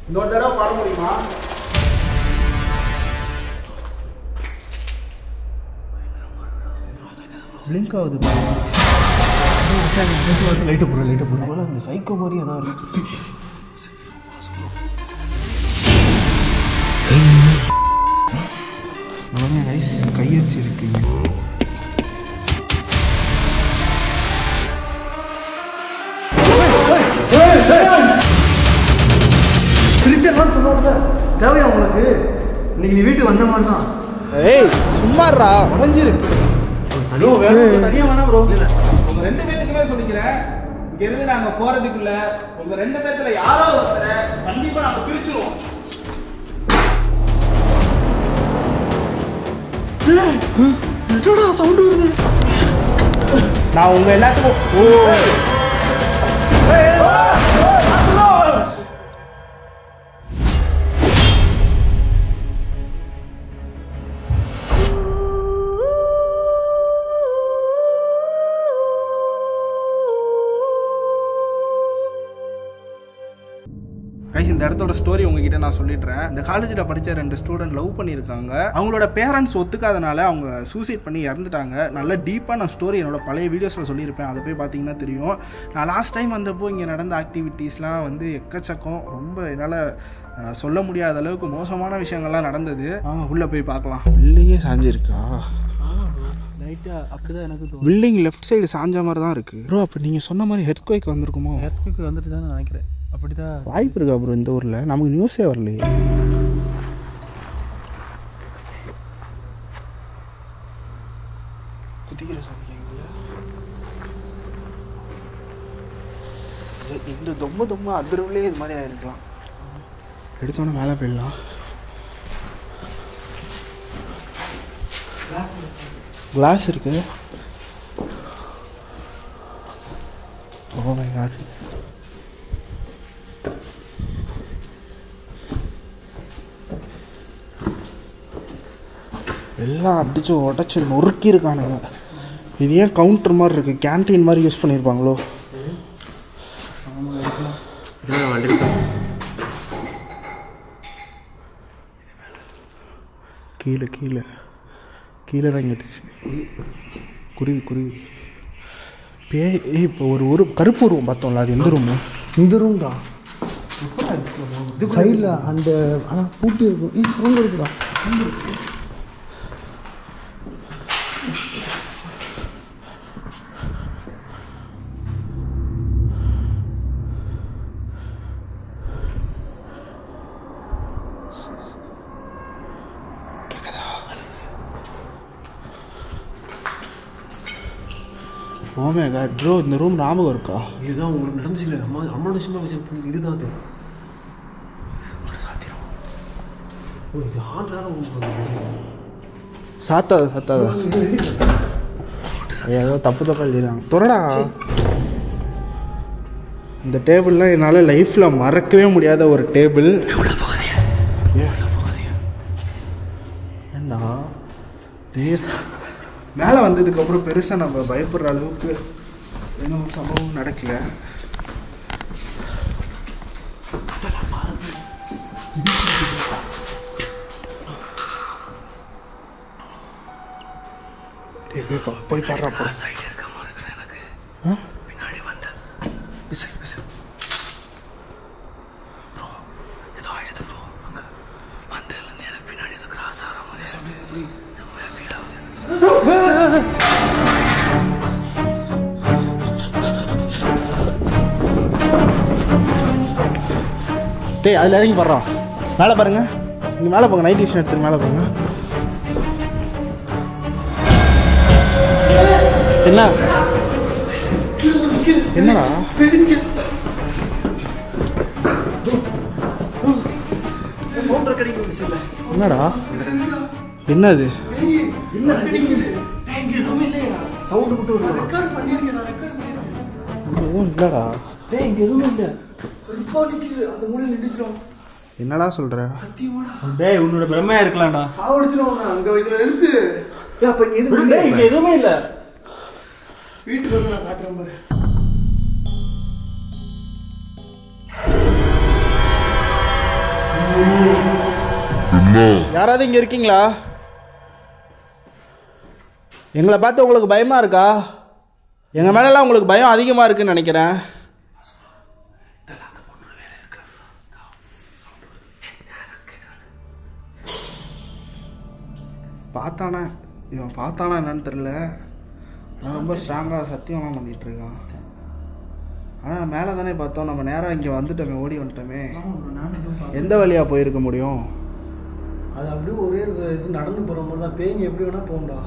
இன்னொரு தடவை பாட முடியுமா? பிளிங்க் ஆகுது லைட்டை போடுறோம் அந்த சைக்கோ மாதிரி ஏதாவது இருக்கு. ரைஸ் கை வச்சிருக்கீங்க. தேவையா உங்களுக்கு? இன்னைக்கு நீ வீட்டுக்கு வந்த மாதிரி தான். ஏய் சும்மாறா உடஞ்சிருக்கு. தனியா வேணாம் ப்ரோ. உங்க 2 பேத்துக்குமே சொல்லிக்கிறேன், இங்க இருந்து நாங்க போறதுக்குள்ள உங்க 2 பேத்துல யாரோ ஒருத்தரை கண்டிப்பா நாங்க பிரிச்சிருவோம். என்னடா சவுண்ட் வருது? நான் உங்க எல்லாத்துக்கும் இந்த இடத்தோட ஸ்டோரி உங்ககிட்ட நான் சொல்லிடுறேன். இந்த காலேஜில் படித்த 2 ஸ்டூடெண்ட் லவ் பண்ணியிருக்காங்க. அவங்களோட பேரண்ட்ஸ் ஒத்துக்காதனால அவங்க சூசைட் பண்ணி இறந்துட்டாங்க. நல்ல டீப்பாக நான் ஸ்டோரி என்னோட பழைய வீடியோஸில் சொல்லியிருப்பேன். அதை போய் பார்த்தீங்கன்னா தெரியும். நான் லாஸ்ட் டைம் வந்தப்போ இங்கே நடந்த ஆக்டிவிட்டீஸ்லாம் வந்து எக்கச்சக்கம், ரொம்ப என்னால் சொல்ல முடியாத அளவுக்கு மோசமான விஷயங்கள்லாம் நடந்தது. உள்ளே போய் பார்க்கலாம். பில்டிங்கே சாஞ்சிருக்கா? லைட்டாக அப்படி தான் எனக்கு தோணும். பில்டிங் லெஃப்ட் சைடு சாஞ்ச மாதிரி தான் இருக்குது ப்ரோ. அப்போ நீங்கள் சொன்ன மாதிரி ஹெர்த்குவேக் வந்திருக்குமோ? ஹெர்த்குவேக் வந்துட்டு தான் நினைக்கிறேன். அப்படிதான் வாய்ப்பு இருக்கா ப்ரோ? இந்த ஊரில் நமக்கு நியூஸே வரலையே. குதிக்கிற சாமிக்கல இந்த தொம்ம அதிர்வுலே இது மாதிரி ஆயிருக்கலாம். எடுத்தோன்னே மேலே போயிடலாம். கிளாஸ் இருக்கு. Oh my god. எல்லாம் அடிச்சு உடச்சி நொறுக்கி இருக்கானுங்க. இது ஏன் கவுண்டர் மாதிரி இருக்குது? கேன்டீன் மாதிரி யூஸ் பண்ணியிருப்பாங்களோ? கீழே கீழே கீழே தான் கேட்டுச்சு. குருவி இப்போ ஒரு கருப்பு உருவம் பார்த்தோம்ல, அது எந்த ரூமு? இந்த ரூம் தான். சைடில் அந்த ஆனால் பூட்டி இருக்கும். ரூம் இருக்குதா? ஓமே காட் ப்ரோ, இந்த ரூம் ஞாபகம் இருக்கா? இதுதான் உங்களுக்கு நடந்துச்சுல, அம்மாவோட விஷயமா விஷயம் இதுதான் அது. இது ஹார்டான சாத்தாத ஏதோ தப்பு எழுதிடுறாங்க. தொடடா. இந்த டேபிள்லாம் என்னால் லைஃப்பில் மறக்கவே முடியாத ஒரு டேபிள். ஏண்டா மேலே வந்ததுக்கப்புறம் பெருசாக நம்ம பயப்படுற அளவுக்கு எதுவும் சம்பவம் நடக்கல. போய் பாடுறப்போ டேய், அதில் இறங்கி பாடுறா. மேலே பாருங்க, நீங்கள் மேலே போங்க. நைட் விஷன் எடுத்து மேலே போங்க. என்னடா என்னடா என்னது? எதுவும் இல்லடா. என்னடா சொல்ற? டேய், உன்னோட பிரம்மையா இருக்கலாம்டா. சாவடிச்சிரும். அங்க இதுல இருக்கு. அப்ப இங்க எதுவுமே இல்ல. வீட்டுக்கு வந்து நான் காட்டுறேன் பாரு. யாராவது இங்கே இருக்கீங்களா? எங்களை பார்த்து உங்களுக்கு பயமாக இருக்கா? எங்கள் மேலெல்லாம் உங்களுக்கு பயம் அதிகமாக இருக்குன்னு நினைக்கிறேன். பார்த்தானா இவன் பார்த்தானா என்னன்னு தெரில. நான் ரொம்ப ஸ்ட்ராங்காக சத்தியமாக பண்ணிகிட்ருக்கான். ஆனால் மேலே தானே பார்த்தோம், நம்ம நேராக இங்கே வந்துட்டோமே, ஓடி வந்துட்டோமே. எந்த வழியாக போயிருக்க முடியும்? அது அப்படியே ஒரே இது நடந்து போகிற மாதிரி தான். பேய்ங்க எப்படி வேணால் போகும்டா.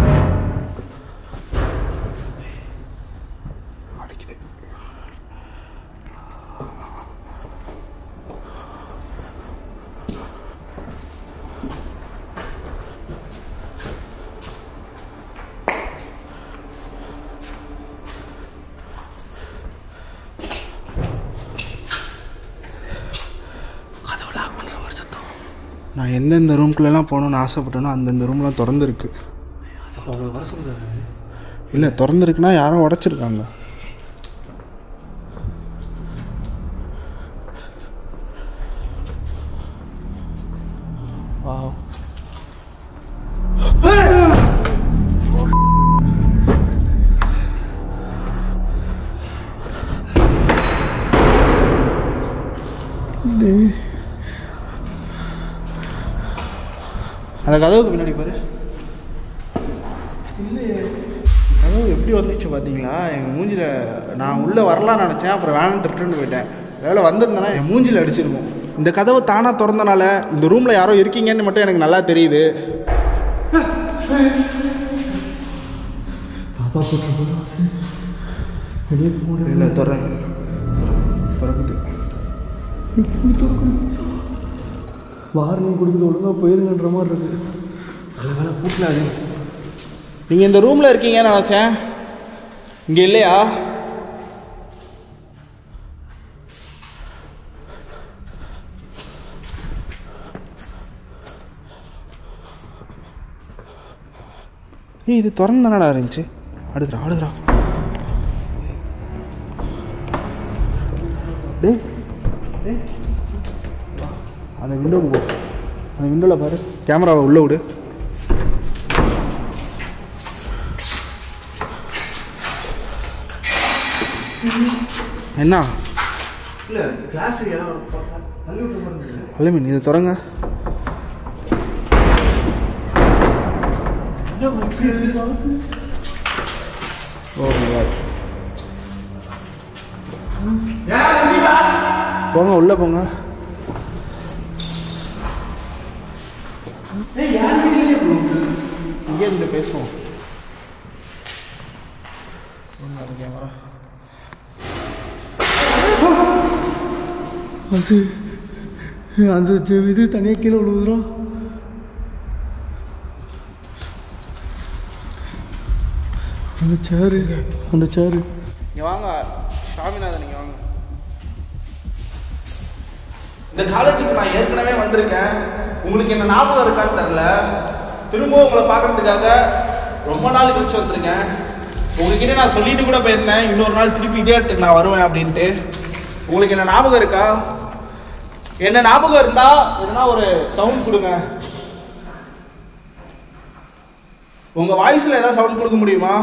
நான் எந்தெந்த ரூம்குள்ளெல்லாம் போகணுன்னு ஆசைப்பட்டேனோ அந்தந்த ரூம்லாம் திறந்துருக்கு. இல்லை, திறந்துருக்குன்னா யாரும் உடச்சிருக்காங்க. அந்த கதவுக்கு பின்னாடி பாரு. இல்லையே, கதவு எப்படி வந்துச்சு பார்த்தீங்களா? எங்கள் மூஞ்சில் நான் உள்ளே வரலான்னு நினச்சேன், அப்புறம் வேணான்ட்டு ரிட்டர்ன் போயிட்டேன். வேலை வந்திருந்தேன்னா என் மூஞ்சில் அடிச்சிருக்கும். இந்த கதவு தானாக திறந்தனால இந்த ரூமில் யாரோ இருக்கீங்கன்னு மட்டும் எனக்கு நல்லா தெரியுது. பாப்பா இல்லை, திறக்குது. வார்னிங் கொடுக்குது, ஒழுங்காக போயிருங்கன்ற மாதிரி இருக்குது. நல்ல வேலை கூட்டலாது. நீங்கள் இந்த ரூமில் இருக்கீங்கன்னு நினச்சேன், இங்கே இல்லையா? இது திறந்தானடா இருந்துச்சு. அடுத்துடா டே. அந்த விண்டோவுக்கு போ. அந்த விண்டோவில் பாரு, கேமராவை உள்ளே விடு. என்ன இல்லை, கிளாஸ் அல்ல மீன், இதை திறங்க. போங்க, உள்ளே போங்க. இங்கே இருந்து பேசுவோம். கேமரா அந்த இது தனியாக கீழே விழுவுதுறோம். அந்த சேரு இங்கே வாங்க சாமிநாதன், நீங்கள் வாங்க. இந்த காலேஜுக்கு நான் ஏற்கனவே வந்திருக்கேன். உங்களுக்கு என்ன ஞாபகம் இருக்கான்னு தெரில. திரும்பவும் உங்களை பார்க்குறதுக்காக ரொம்ப நாள் கழிச்சு வந்திருக்கேன். உங்ககிட்ட நான் சொல்லிட்டு கூட போயிருந்தேன், இன்னொரு நாள் திருப்பி இதே இடத்துக்கு நான் வருவேன் அப்படின்ட்டு. உங்களுக்கு என்ன ஞாபகம் இருக்கா? என்ன ஞாபகம் இருந்தா எதுனா ஒரு சவுண்ட் கொடுங்க. உங்கள் வாய்ஸில் ஏதாவது சவுண்ட் கொடுக்க முடியுமா?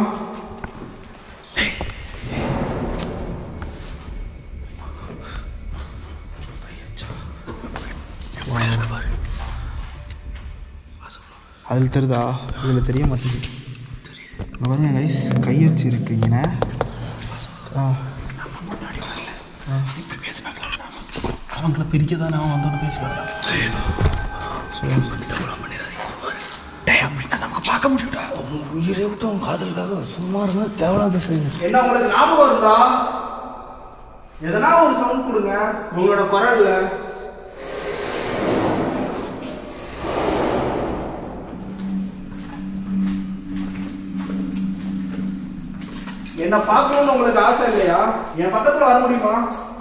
அதில் தெரியுதா? இதில் தெரிய மாட்டேங்குது. பாருங்க கைஸ், கை வச்சு இருக்குங்க. அவங்கள பிரிக்க தான் நான் வந்தோன்னு பேசுவேன். நமக்கு பார்க்க முடியும்டா. உயிரை விட்டு அவங்க காதலுக்காக சும்மா இருந்தா தேவலாம் பேசுறீங்க. என்ன உங்களுக்கு ஞாபகம் இருந்தா எதனா ஒரு சவுண்ட் கொடுங்க உங்களோட குரல்ல. என்ன பார்க்கணும்னு உங்களுக்கு ஆசை இல்லையா? என் பக்கத்துல வர முடியுமா?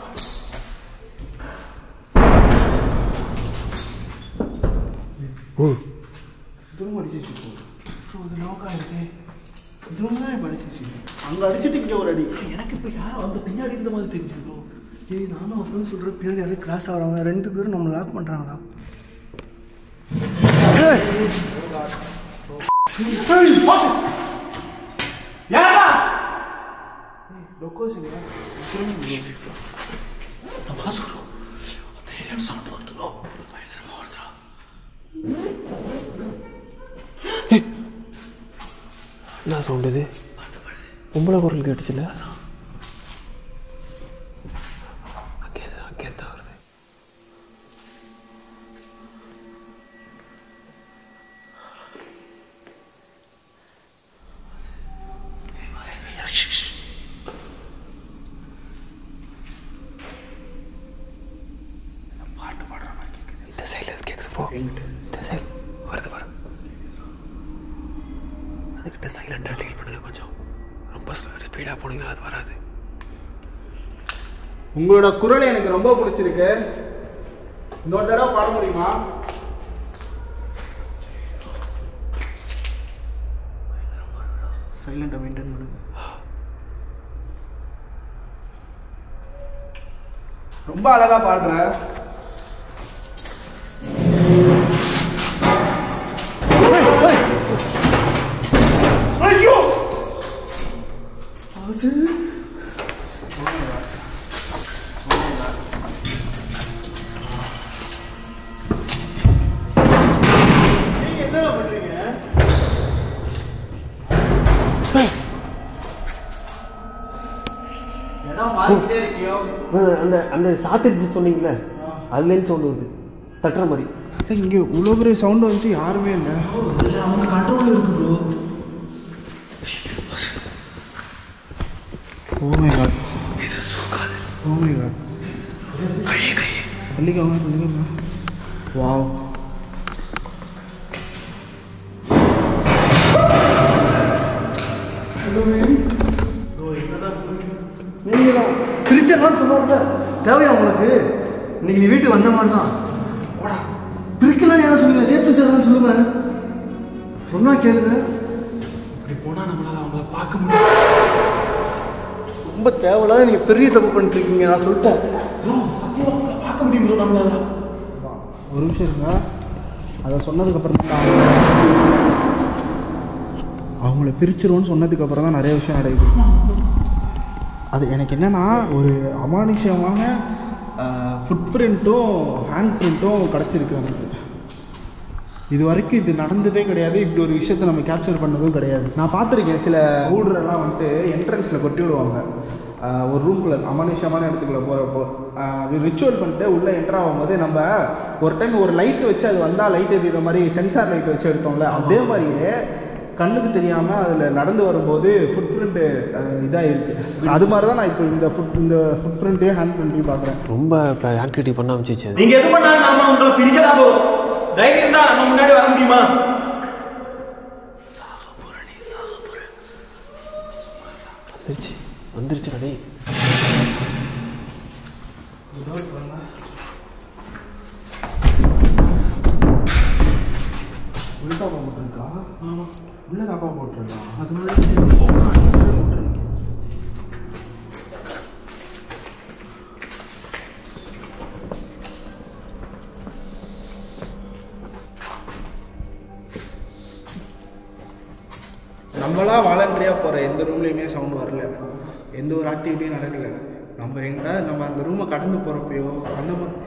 திரும்ப அடிச்சிச்சு. அங்கே அடிச்சுட்டு இங்கே ஒரு அடி. எனக்கு இப்போ யாரும் அந்த பின்னாடி இருந்த மாதிரி தெரிஞ்சிருக்கோம். நானும் அப்படின்னு சொல்கிறேன். பின்னாடி யாரும் கிராஸ் ஆகிறாங்க. 2 பேரும் நம்ம லாக் பண்ணுறாங்களா? என்ன சவுண்ட் இது? பொம்பளை குரல் கேட்டுச்சுல்ல? அங்கே தான் வருது. இந்த சைடில் கேட்குது ப்ரோ. இந்த சைடு வருது பாரு. அதுக்கிட்ட சைலண்டாக டீல் பண்ணுங்க. கொஞ்சம் ரொம்ப ஸ்பீடாக போனீங்கன்னா அது வராது. உங்களோட குரல் எனக்கு ரொம்ப பிடிச்சிருக்கு. இன்னொரு தடவை பாட முடியுமா? சைலண்டாக மெயின்டைன் பண்ணுங்க. ரொம்ப அழகா பாடுற. ஐயோ அது அந்த அந்த சாத்திரிச்சு சொன்னீங்களே, அதுலேருந்து சவுண்ட் வருது தட்டுற மாதிரி. இங்கே இவ்வளோ பெரிய சவுண்டு வந்துச்சு, யாருமே இல்லை. அவங்க கண்ட்ரோல் இருக்கு bro. Oh my god. Oh my god. தள்ளிக்கோங்க. வாவ். நீங்களா பிரிச்சதான் சொன்னாங்க. தேவையா உங்களுக்கு? இன்னைக்கு நீ வீட்டுக்கு வந்த மாதிரி தான். பிரிக்கலாம் யாரும் சொல்லுங்க, சேர்த்து சேர்த்து சொல்லுங்க. சொன்னா கேளுங்க. இப்படி போனால் நம்மளால் அவங்கள பார்க்க முடியும். ரொம்ப தேவையில்லாத நீங்கள் பெரிய தப்பு பண்ணிட்டு இருக்கீங்க. நான் சொல்லிட்டேன் ப்ரோ, சத்தியமாக அவங்கள பார்க்க முடியும் ப்ரோ நம்மளால. ஒரு நிமிஷம் இருங்க. அதை சொன்னதுக்கப்புறம் தான் அவங்கள பிரிச்சிருவோன்னு சொன்னதுக்கப்புறம் தான் நிறைய விஷயம் நடக்குது. அது எனக்கு என்னென்னா, ஒரு அமானுஷமான ஃபுட் பிரிண்ட்டும் ஹேண்ட் பிரிண்ட்டும் கிடச்சிருக்கு எனக்கு. இது வரைக்கும் இது நடந்ததே கிடையாது. இப்படி ஒரு விஷயத்தை நம்ம கேப்சர் பண்ணதும் கிடையாது. நான் பார்த்துருக்கேன், சில ஊடுறெல்லாம் வந்துட்டு என்ட்ரன்ஸில் கொட்டி விடுவாங்க. ஒரு ரூம்குள்ளே அமானுஷமான இடத்துக்குள்ளே போகிறப்போ ரிச்சுவல் பண்ணிட்டு உள்ளே என்ட்ரு ஆகும்போது நம்ம ஒரு டைம் ஒரு லைட் வச்சு அது வந்தால் லைட் எரியுற மாதிரி சென்சார் லைட் வச்சு எடுத்தோம்ல, அதே மாதிரியே கண்ணுக்கு தெரியாமல் அதில் நடந்து வரும்போது ஃபுட் பிரிண்ட்டு இதாக இருக்குது. அது மாதிரி தான் நான் இப்போ இந்த ஃபுட் பிரிண்ட்டையும் ஹேண்ட் பிரிண்ட்டையும் பார்க்குறேன். ரொம்ப இப்போ ஆக்டிவிட்டி பண்ண அமைச்சிச்சு. நீங்கள் எது பண்ணாலும் நம்ம உங்களை பிரிக்கதான் போகிறோம். தைரியம் தான் நம்ம முன்னாடி வர முடியுமா? வந்துருச்சு டேய். உள்ள தாப்பா போட்டிருக்கா? உள்ள தாப்பா போட்டிருக்கா? அதனால நம்மளா வாலண்டரியாக போகிற எந்த ரூம்லேயுமே சவுண்ட் வரல, எந்த ஒரு ஆக்டிவிட்டியும் நடக்கலை. நம்ம எங்கன்னா நம்ம அந்த ரூமை கடந்து போகிறப்பையோ அந்த மாதிரி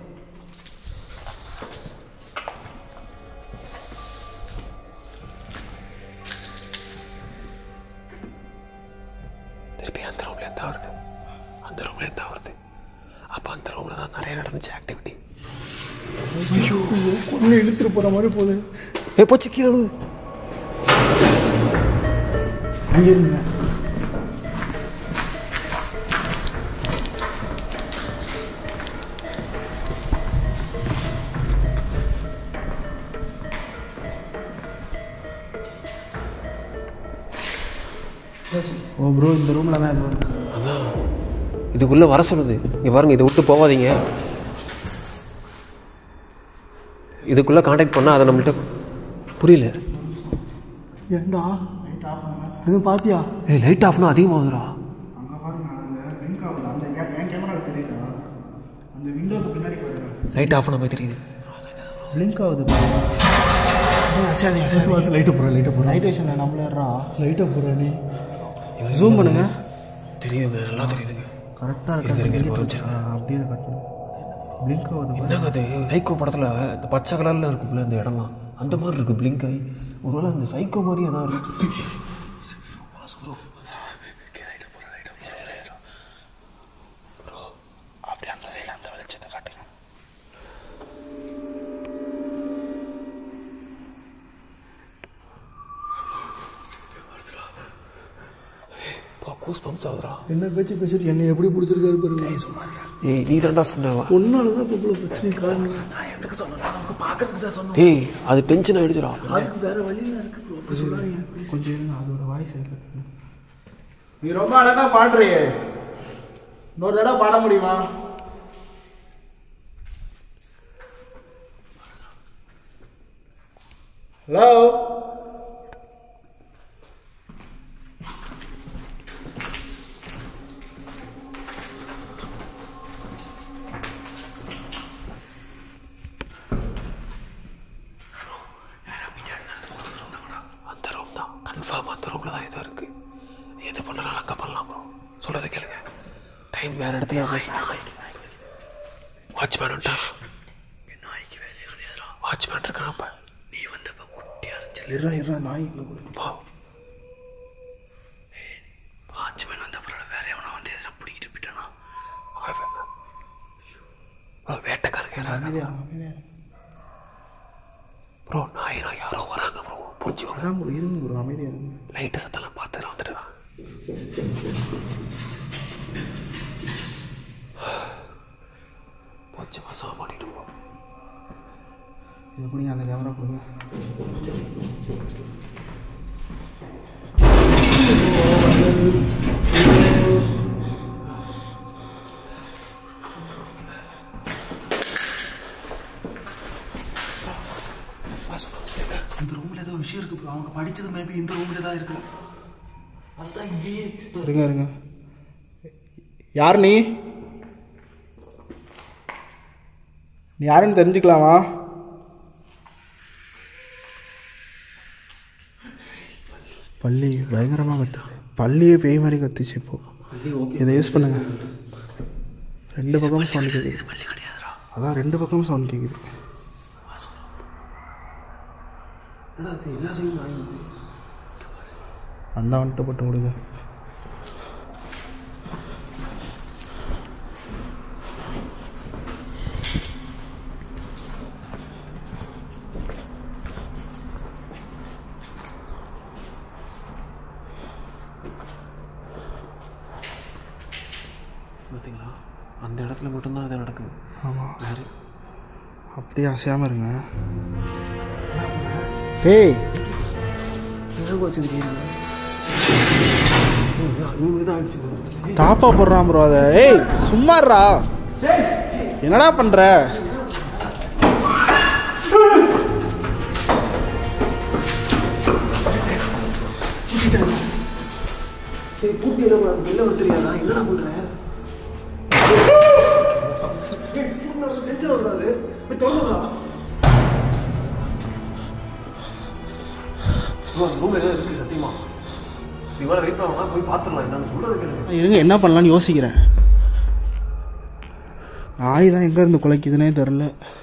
திருப்பி அந்த ரூம்லேருந்து தான் வருது. அந்த ரூம்லேருந்து தான் வருது. அப்போ அந்த ரூமில் தான் நிறைய நடந்துச்சு ஆக்டிவிட்டி. ஐயோ, கொண்டு இழுத்துட்டு போகிற மாதிரி போகுது. போச்சு கீழே விழுது. அங்கே இருங்க. ஓ ப்ரோ, இந்த ரூமில் தான் இது. அதான் இதுக்குள்ளே வர சொல்லுது. இங்கே பாருங்க, இதை விட்டு போகாதீங்க. இதுக்குள்ளே காண்டாக்ட் பண்ணால் அதை நம்மள்கிட்ட புரியல. ஏண்டா எதுவும் பாத்தியா? லைட் ஆஃப்னா அதிகமாகுதுடா. அங்கே பாருங்க, அந்த லிங்க் ஆகுது. அந்த என் கேமராவில் தெரியுதா? அந்த விண்டோக்கு பின்னாடி பாருங்க, லைட் ஆஃப் ஆன மாதிரி தெரியுது. லிங்க் ஆகுது. லைட்டை போடுறேன் லைட் ஸ்டேஷனில் நம்மளா லைட்டாக போடுறேன் நீ ஜூம் பண்ணுங்க. தெரியுதுங்க, நல்லா தெரியுதுங்க. கரெக்டாக இருக்கு. அப்படியே கட்டணும். பிளிங்க் ஆகுது. என்னங்க அது சைக்கோ படத்தில் இந்த பச்சை கலரில் இருக்குல்ல இந்த இடம்லாம் அந்த மாதிரி இருக்குது பிளிங்க் ஆகி. ஒருவேளை இந்த சைக்கோ மாதிரியே தான் இருக்கு. அப்படியே அந்த சைடில் அந்த வெளிச்சத்தை காட்டுங்க. கூஸ் பம்ப்ஸ் ஆகுதுடா. என்ன பேசிட்டு என்னை எப்படி பிடிச்சிருக்காரு பாருங்க. சும்மா ஏய் நீ தான்டா சொன்னவா? ஒன்னால தான் இப்போ பிரச்சனை காரணம். நான் எதுக்கு சொன்னேன்? நமக்கு பார்க்கறதுக்கு தான் சொன்னேன். ஏய் அது டென்ஷன் ஆகிடுச்சுடா. அதுக்கு வேற வழியில் இருக்கு ப்ரோ. அப்படி சொல்லாதீங்க. கொஞ்சம் இருங்க, அதோட வாய்ஸ் இருக்கு. நீ ரொம்ப அழகாக பாடுறியே, இன்னொரு தடவை பாட முடியுமா? ஹலோ அந்த ரூம் தான் கன்ஃபார்ம். அந்த ரூமில் தான் ஏதோ இருக்குது. எது பண்ணாலும் அங்கே பண்ணலாம் ப்ரோ. சொல்கிறத கேளுங்க. டைம் வேறு இடத்துல வாட்ச்மேன் வந்துட்டா. வாட்ச்மேன் இருக்கான். அப்போ நீ வந்தப்போ குட்டியாக நாய் போ. வாட்ச்மேன் வந்த அப்புறம் வேற எவனா வந்து எதை பிடிக்கிட்டு போயிட்டானா? வேட்டைக்காரங்க ப்ரோ. நாய் யாரோ வராங்க ப்ரோ. பிடிச்சிக்கோங்க. இருங்க ப்ரோ, அமைதியாக இருங்க. லைட்டு சத்தெல்லாம் பார்த்து வந்துட்டு தான் போச்சு. மாசம் மாட்டிட்டு போ. இது பிடிங்க, அந்த கேமரா கொடுங்க. இந்த ரூமில் ஏதோ விஷயம் இருக்கு ப்ரோ. அவங்க படித்தது மேபி இந்த ரூமில் தான் இருக்கு. அதுதான் இங்கேயே. இருங்க. யார் நீ? யாருன்னு தெரிஞ்சுக்கலாமா? பள்ளி பயங்கரமாக கத்துது. பள்ளியே பேய் மாதிரி கத்துச்சு. இப்போ இதை யூஸ் பண்ணுங்க. ரெண்டு பக்கமும் சவுண்ட் கேட்குது. அதான் ரெண்டு பக்கமும் சவுண்ட் கேட்குது. அந்த வந்துட்டு போட்டு விடுங்க. பார்த்தீங்களா? அந்த இடத்துல மட்டும்தான் இது நடக்குது. ஆமாம், வேறு அப்படியே அசையாமல் இருங்க. டேய் தாப்பா போடுறான் ப்ரோ. அதை ஏய் சும்மாறா, என்னடா பண்ற? சரி பூட்டி என்ன பண்ண வெளில ஒரு தெரியாதா? என்னடா பண்ணுறேன்? ரூம் ஏதோ இருக்குது சத்தியமா. நீ வேறு வெயிட் பண்ணா போய் பார்த்துடலாம். என்னன்னு சொல்கிறது கேளுங்க. இருங்க, என்ன பண்ணலான்னு யோசிக்கிறேன். நாய் தான் எங்கே இருந்து குலைக்குதுன்னே தெரில.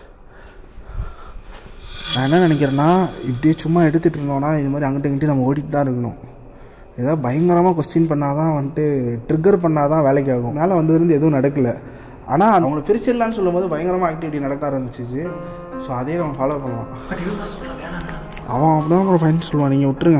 நான் என்ன நினைக்கிறேன்னா, இப்படியே சும்மா எடுத்துகிட்டு இருந்தோன்னா இது மாதிரி அங்கிட்ட இங்கிட்ட நம்ம ஓடிட்டு தான் இருக்கணும். ஏதாவது பயங்கரமாக கொஸ்டின் பண்ணால் தான் வந்துட்டு ட்ரிக்கர் பண்ணால் தான் வேலைக்கு ஆகும். மேலே வந்ததுலேருந்து எதுவும் நடக்கலை. ஆனால் அவங்களை பிரிச்சிடலான்னு சொல்லும் போது பயங்கரமாக ஆக்டிவிட்டி நடக்க ஆரம்பிச்சிச்சு. ஸோ அதே நம்ம ஃபாலோ பண்ணலாம். அவன் அப்படிதான் அப்புறம் ஃபைன் சொல்லுவான், நீங்கள் விட்டுருங்க.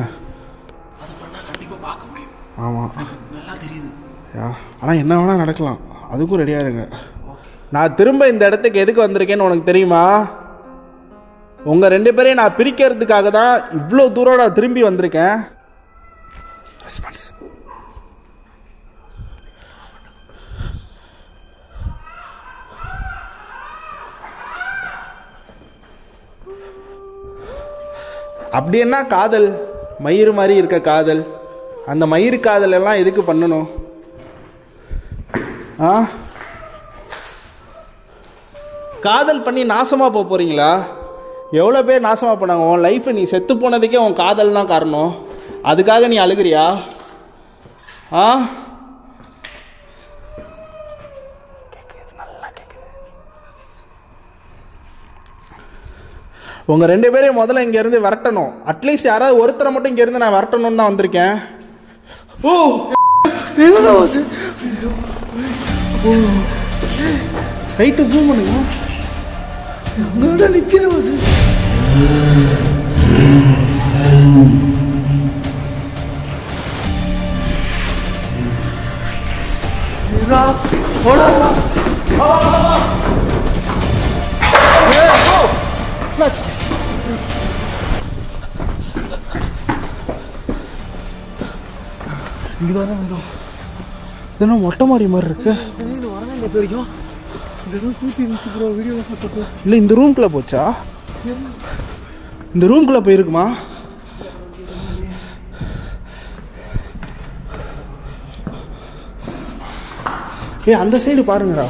ஆமாம், நல்லா தெரியுது. ஆனால் என்ன வேணால் நடக்கலாம். அதுக்கும் ரெடியாக இருங்க. நான் திரும்ப இந்த இடத்துக்கு எதுக்கு வந்திருக்கேன்னு உனக்கு தெரியுமா? உங்கள் ரெண்டு பேரையும் நான் பிரிக்கிறதுக்காக தான் இவ்வளோ தூரம் நான் திரும்பி வந்திருக்கேன். ரெஸ்பான்ஸ் அப்படி என்ன காதல்? மயிறு மாதிரி இருக்க காதல். அந்த மயிறு காதல் எல்லாம் எதுக்கு பண்ணணும்? காதல் பண்ணி நாசமாக போக போகிறீங்களா? எவ்வளோ பேர் நாசமாக பண்ணாங்க. உன் லைஃப்பை நீ செத்து போனதுக்கே உன் காதல் தான் காரணம். அதுக்காக நீ அழுகிறியா? ஆ உங்கள் 2 பேரையும் முதல்ல இங்கேருந்து விரட்டணும். அட்லீஸ்ட் யாராவது ஒருத்தரை மட்டும் இங்கேருந்து நான் விரட்டணும்னு தான் வந்திருக்கேன். ஓ ரைட்டு ஜூம் பண்ணுங்க. அங்கே நிற்கிது வாசு. இங்கதானே வந்தோம். இதெல்லாம் மொட்டை மாடி மாதிரி இருக்கு. இல்லை இந்த ரூம்குள்ளே போச்சா? இந்த ரூம்குள்ளே போயிருக்குமா? அந்த சைடு பாருங்கடா.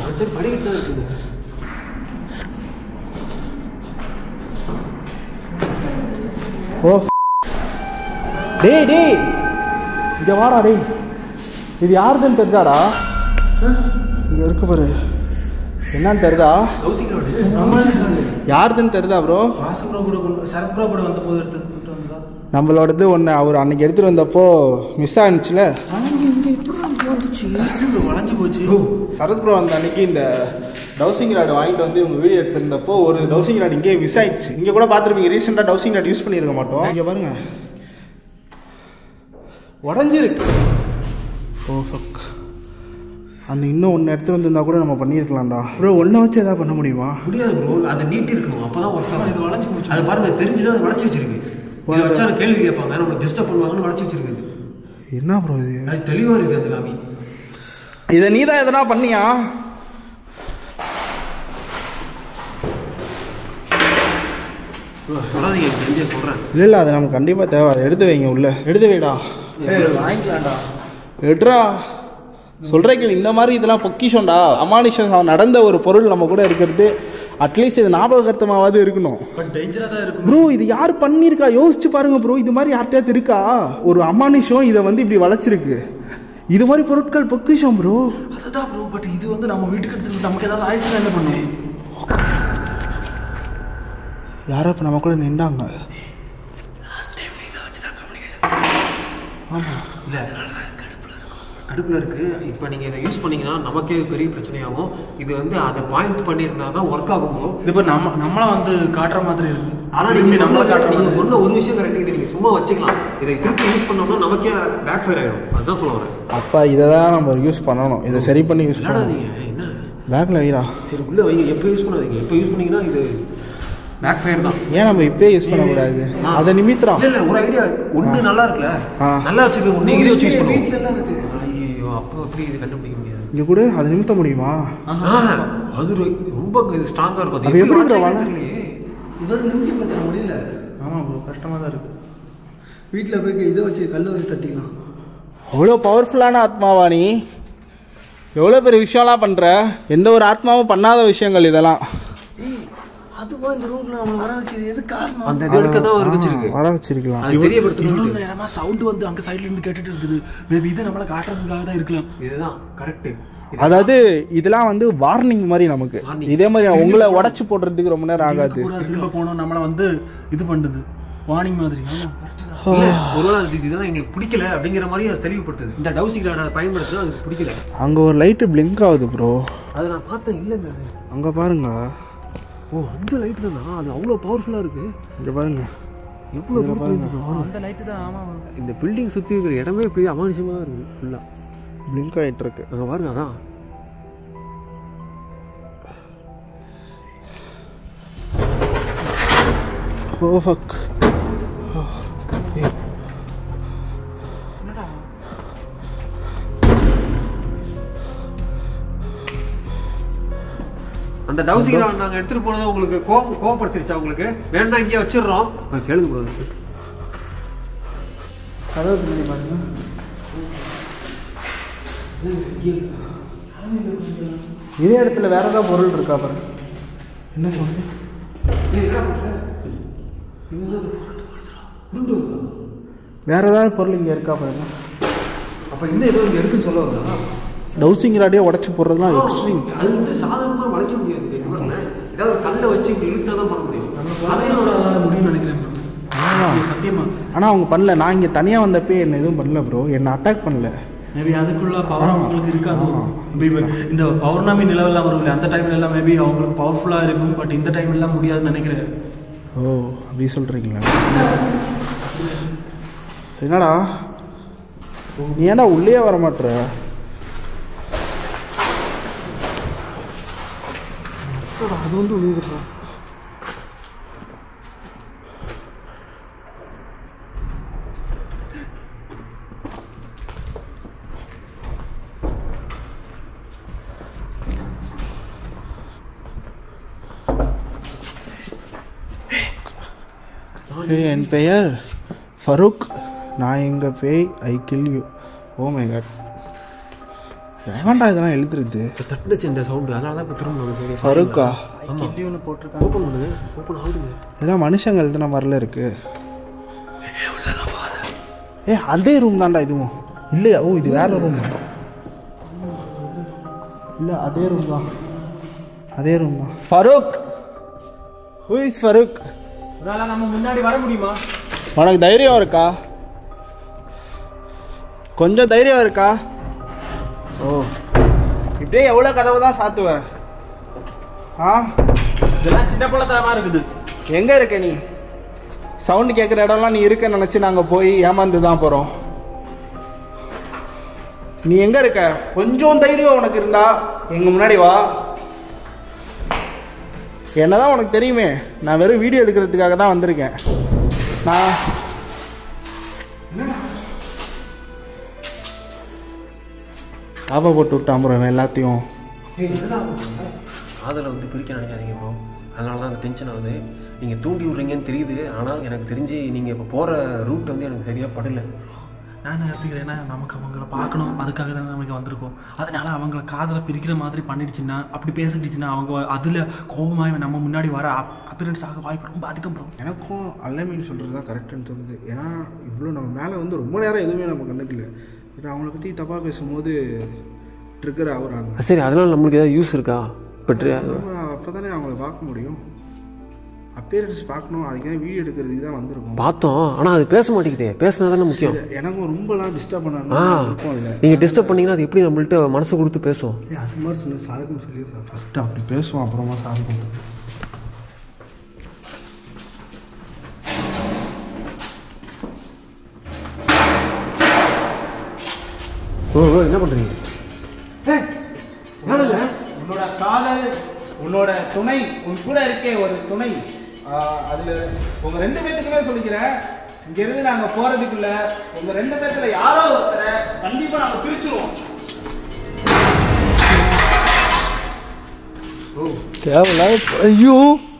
ஓ டேய் டேய் இங்கே வாடா டேய். இது யாருதுன்னு தெரிஞ்சாடா? இங்கே இருக்கு பாரு. என்னன்னு தெரியுதா? யாருதுன்னு தெரியுதா ப்ரோ? நம்மளோடது ஒன்று அவர் அன்னைக்கு எடுத்துகிட்டு வந்தப்போ மிஸ் ஆனிச்சுல. சரத் ப்ரோ அந்த அன்னைக்கு இந்த டவுசிங் ராடு வாங்கிட்டு வந்து இவங்க வீடியோ எடுத்திருந்தப்போ ஒரு டவுசிங் ராடு இங்கே மிஸ் ஆயிடுச்சு. இங்கே கூட பார்த்துருப்பீங்க. ரீசெண்டாக டவுசிங் ராடு யூஸ் பண்ணியிருக்க மாட்டோம். இங்கே பாருங்க உடஞ்சிருக்கு. ஓ ஃபக். அந்த இன்னும் ஒன்று எடுத்துகிட்டு வந்திருந்தா கூட நம்ம பண்ணியிருக்கலாம்டா ப்ரோ. ஒன்றை வச்சு எதாவது பண்ண முடியுமா? முடியாது ப்ரோ. அதை நீட்டி இருக்கணும். அப்போ தான் ஒர்க் ஆகும். இது வளைச்சி போச்சு. அது பாருங்க தெரிஞ்சுதான் அது வளைச்சி வச்சிருக்கு. இதை வச்சா கேள்வி கேட்பாங்க, நம்மளை டிஸ்டர்ப் பண்ணுவாங்கன்னு வளைச்சி வச்சிருக்கு. என்ன ப்ரோ இது? அது தெளிவாக இருக்குது அந்த காமி. இதை நீ தான் எதனா பண்ணியா? சொல்லாதீங்க, தெரிஞ்சே சொல்கிறேன். இல்லை இல்லை அது நமக்கு கண்டிப்பாக தேவை. அதை எடுத்து வைங்க. உள்ள எடுத்து வைடா. வாங்கிக்கலாம்டா. எடுறா சொல்கிறீங்க. இந்த மாதிரி இதெல்லாம் பொக்கிஷம்டா. அமானுஷம் நடந்த ஒரு பொருள் நம்ம கூட இருக்கிறது. அட்லீஸ்ட் இது ஞாபகர்த்தமாவது இருக்கணும். ப்ரோ இது யார் பண்ணியிருக்கா யோசிச்சு பாருங்க ப்ரோ. இது மாதிரி யார்கிட்டயாவது இருக்கா? ஒரு அமானுஷம் இதை வந்து இப்படி வளைச்சிருக்கு. இது மாதிரி பொருட்கள் பொக்கிஷம் ப்ரோ. அதுதான் ப்ரோ. பட் இது வந்து நம்ம வீட்டுக்கு எடுத்துட்டு நமக்கு ஏதாவது ஆயிடுச்சுன்னா என்ன பண்ணுவோம்? யாரோ இப்போ நம்ம கூட நின்றாங்க. ஆமாம் இல்லை கடுப்பில் இருக்குது. இப்போ நீங்கள் இதை யூஸ் பண்ணிங்கன்னா நமக்கே பெரிய பிரச்சனையாகும். இது வந்து அதை பாயிண்ட் பண்ணியிருந்தா தான் ஒர்க் ஆகும். இது இப்போ நம்மளா வந்து காட்டுற மாதிரி இருக்குது. ஆனால் நீங்கள் நம்மளை காட்டுற நீங்கள் சொன்ன ஒரு விஷயம் கரெக்டாக இது நீங்கள் சும்மா வச்சுக்கலாம். இதை திருப்பி யூஸ் பண்ணோம்னா நமக்கே பேக் ஃபயர் ஆகிடும். அதுதான் சொல்ல வரேன். அப்பா இதை தான் நம்ம யூஸ் பண்ணணும். இதை சரி பண்ணி யூஸ் பண்ணாதீங்க. என்ன பேக்கில் வைடா. சரி உள்ளே வைங்க. எப்போ யூஸ் பண்ணாதீங்க. எப்போ யூஸ் பண்ணிங்கன்னா இது பேக் ஃபயர் தான். ஏன் நம்ம இப்போயே யூஸ் பண்ணக்கூடாது? அதை நிமித்திரம். இல்லை ஒரு ஐடியா ஒன்று நல்லா இருக்குல்ல, நல்லா வச்சுக்க. ஒன்று இதை வச்சு யூஸ் பண்ணுவோம். வீட்டிலலாம் இருக்குது. ஐயோ அப்போ அப்படி இது கண்டுபிடிக்க முடியாது. இங்கே கூட அதை நிமித்த முடியுமா? அது ரொம்ப இது ஸ்ட்ராங்காக இருக்கும். அது எப்படி இவர் நிமித்தி பற்ற முடியல. ஆமாம் ப்ரோ கஷ்டமாக தான் இருக்குது. வீட்டில் போய் இதை வச்சு கல் வச்சு தட்டிக்கலாம். அவ்வளோ பவர்ஃபுல்லான ஆத்மாவா நீ? எவ்வளோ பெரிய விஷயம்லாம் பண்ணுற. எந்த ஒரு ஆத்மாவும் பண்ணாத விஷயங்கள் இதெல்லாம். அதுவா இந்த ரூம்ல நம்ம வர வச்சது எது காரணம்? அந்த இதுக்கு தான் வர வச்சிருக்கலாம். அது தெரியப்படுத்தணும். நேரமா சவுண்ட் வந்து அங்க சைடுல இருந்து கேட்டுட்டு இருக்குது. மேபி இது நம்மள காட்டுறதுக்காக தான் இருக்கலாம். இதுதான் கரெக்ட். அதாவது இதெல்லாம் வந்து வார்னிங் மாதிரி நமக்கு. இதே மாதிரி உங்களை உடைச்சு போடுறதுக்கு ரொம்ப நேரம் ஆகாது. திரும்ப போனோம் நம்மள வந்து இது பண்ணுது வார்னிங் மாதிரி. ஒருவேளை இதெல்லாம் எங்களுக்கு பிடிக்கல அப்படிங்கிற மாதிரி அது தெளிவுபடுத்துது. இந்த டவுசிங் ராடை பயன்படுத்துறது அதுக்கு பிடிக்கல. அங்கே ஒரு லைட்டு பிளிங்க் ஆகுது ப்ரோ. அதை நான் பார்த்தேன். இல்லைங்க அங்கே பாருங்க. ஓ அந்த லைட்டு தானா? அது அவ்வளோ பவர்ஃபுல்லாக இருக்குது. இங்கே பாருங்க எவ்வளோ தூரத்தில் அந்த லைட்டு தான். ஆமாம் இந்த பில்டிங் சுற்றி இருக்கிற இடமே இப்படி அமானுஷமாக இருக்குது. ஃபுல்லாக பிளிங்க் ஆகிட்டு இருக்கு. அங்கே பாருங்க. அதான் ஓ ஃபக். அந்த டவுசிங் ராட் நாங்கள் எடுத்துகிட்டு போனதை உங்களுக்கு கோவப்படுத்திருச்சா? உங்களுக்கு வேண்டாம் இங்கே வச்சிடுறோம். கேளுங்க ப்ரோ. இதே இடத்துல வேற ஏதாவது பொருள் இருக்கா பாருங்க. என்ன சொல்லுங்க. வேற ஏதாவது பொருள் இங்கே இருக்கா பாருங்க. அப்போ இன்னும் ஏதோ இங்கே இருக்குன்னு சொல்ல வருதா? டவுசிங் ராடியே உடச்சி போடுறதுலாம் எக்ஸ்ட்ரீம். அது வந்து சாதாரணமாக வளைக்க முடியாது. ஏதாவது ஒரு கல்லை வச்சு இழுத்தா தான் பண்ண முடியும். அதையும் முடியும்னு நினைக்கிறேன் சத்தியமா. ஆனால் அவங்க பண்ணல. நான் இங்கே தனியாக வந்தப்போ என்ன எதுவும் பண்ணல ப்ரோ, என்னை அட்டாக் பண்ணல. மேபி அதுக்குள்ள பவர் அவங்களுக்கு இருக்காது. இந்த பௌர்ணமி நிலவெல்லாம் வரும் அந்த டைம்ல எல்லாம் மேபி அவங்களுக்கு பவர்ஃபுல்லாக இருக்கும். பட் இந்த டைம் எல்லாம் முடியாதுன்னு நினைக்கிறேன். ஓ அப்படி சொல்கிறீங்களா? என்னடா நீ ஏன்னா உள்ளே வர மாட்டேற? அது வந்து விழுதுடா. என் பெயர் ஃபருக். நான் எங்கள் பேய் I kill you. Oh my god, ஏன்டா இதெல்லாம் எழுதுறது? தட்டுச்சு இந்த சவுண்டு, அதனால தான் இப்போ திரும்ப ஃபருக்கா போட்டிருக்காங்க. ஓப்பன் பண்ணுது, ஓப்பன் ஆகுதுங்க. இதெல்லாம் மனுஷங்க எழுதுன மாதிரில இருக்கு. அதே ரூம் தான்டா இதுவும். இல்லையா? ஓ இது வேற ரூம். இல்லை அதே ரூம் தான், அதே ரூம் தான். Farooq, who is Farooq? நம்ம முன்னாடி வர முடியுமா? உனக்கு தைரியம் இருக்கா? கொஞ்சம் தைரியம் இருக்கா? ஓ இப்படியே எவ்வளோ கதவு தான் சாத்துவேன்? இதெல்லாம் சின்ன பிள்ளைத்தனமா இருக்குது. எங்கே இருக்க நீ? சவுண்டு கேட்குற இடம்லாம் நீ இருக்க நினச்சி நாங்கள் போய் ஏமாந்து தான் போகிறோம். நீ எங்கே இருக்க? கொஞ்சம் தைரியம் உனக்கு இருந்தா எங்கள் முன்னாடி வா. என்னதான் உனக்கு தெரியுமே, நான் வெறும் வீடியோ எடுக்கிறதுக்காக தான் வந்திருக்கேன். நான் சாபா போட்டு விட்டான் ப்ரோ எல்லாத்தையும். காதலை வந்து பிரிக்க நினைக்காதீங்க ப்ரோ. அதனால தான் அந்த டென்ஷன் ஆகுது. நீங்கள் தூண்டி விட்றீங்கன்னு தெரியுது. ஆனால் எனக்கு தெரிஞ்சு நீங்கள் இப்போ போகிற ரூட் வந்து எனக்கு சரியாக படலை. நான் என்ன யோசிக்கிறேன்னா, நமக்கு அவங்கள பார்க்கணும், அதுக்காக தான் நமக்கு வந்திருக்கோம். அதனால அவங்கள காதலை பிரிக்கிற மாதிரி பண்ணிடுச்சுன்னா, அப்படி பேசிடுச்சுன்னா அவங்க அதில் கோபமாக நம்ம முன்னாடி வர அப்பியரன்ஸ் ஆக வாய்ப்பு ரொம்ப அதிகம் ப்ரோ. எனக்கும் அல்லமீன் சொல்கிறது தான் கரெக்டுன்னு தோணுது. ஏன்னா இவ்வளோ நம்ம மேலே வந்து ரொம்ப நேரம் எதுவுமே நம்ம கண்டுக்கல. பட் அவங்கள பற்றி தப்பாக பேசும்போது ட்ரிக்கர் ஆகுறாங்க. சரி, அதனால் நம்மளுக்கு ஏதாவது யூஸ் இருக்கா? பட் அப்போ தானே அவங்கள பார்க்க முடியும். அப்பியரன்ஸ் பார்க்கணும், அதுக்காக வீடியோ எடுக்கிறதுக்கு தான் வந்திருக்கோம். பார்த்தோம், ஆனால் அது பேச மாட்டேங்குதே. பேசினா தானே முக்கியம். எனக்கும் ரொம்பலாம் டிஸ்டர்ப் பண்ணணும் இல்லை. நீங்கள் டிஸ்டர்ப் பண்ணிங்கன்னா அது எப்படி நம்மள்ட்ட மனசு கொடுத்து பேசும்? அது மாதிரி சொல்லி சாருக்குன்னு சொல்லிடுறேன். ஃபஸ்ட்டு அப்படி பேசுவோம், அப்புறமா சாரு பண்ணுறது. ஓ என்ன பண்ணுறீங்க? உன்னோட காதல், உன்னோட துணை, உன் கூட இருக்கே ஒரு துணை, அதில் உங்கள் 2 பேர்த்துக்குமே சொல்லிக்கிறேன். இங்கேருந்து நாங்கள் போகிறதுக்குள்ள உங்கள் 2 பேர்த்துல யாரோ ஒருத்தரை கண்டிப்பாக நாங்கள் பிரிச்சுருவோம். தேவையில்லாத ஐயோ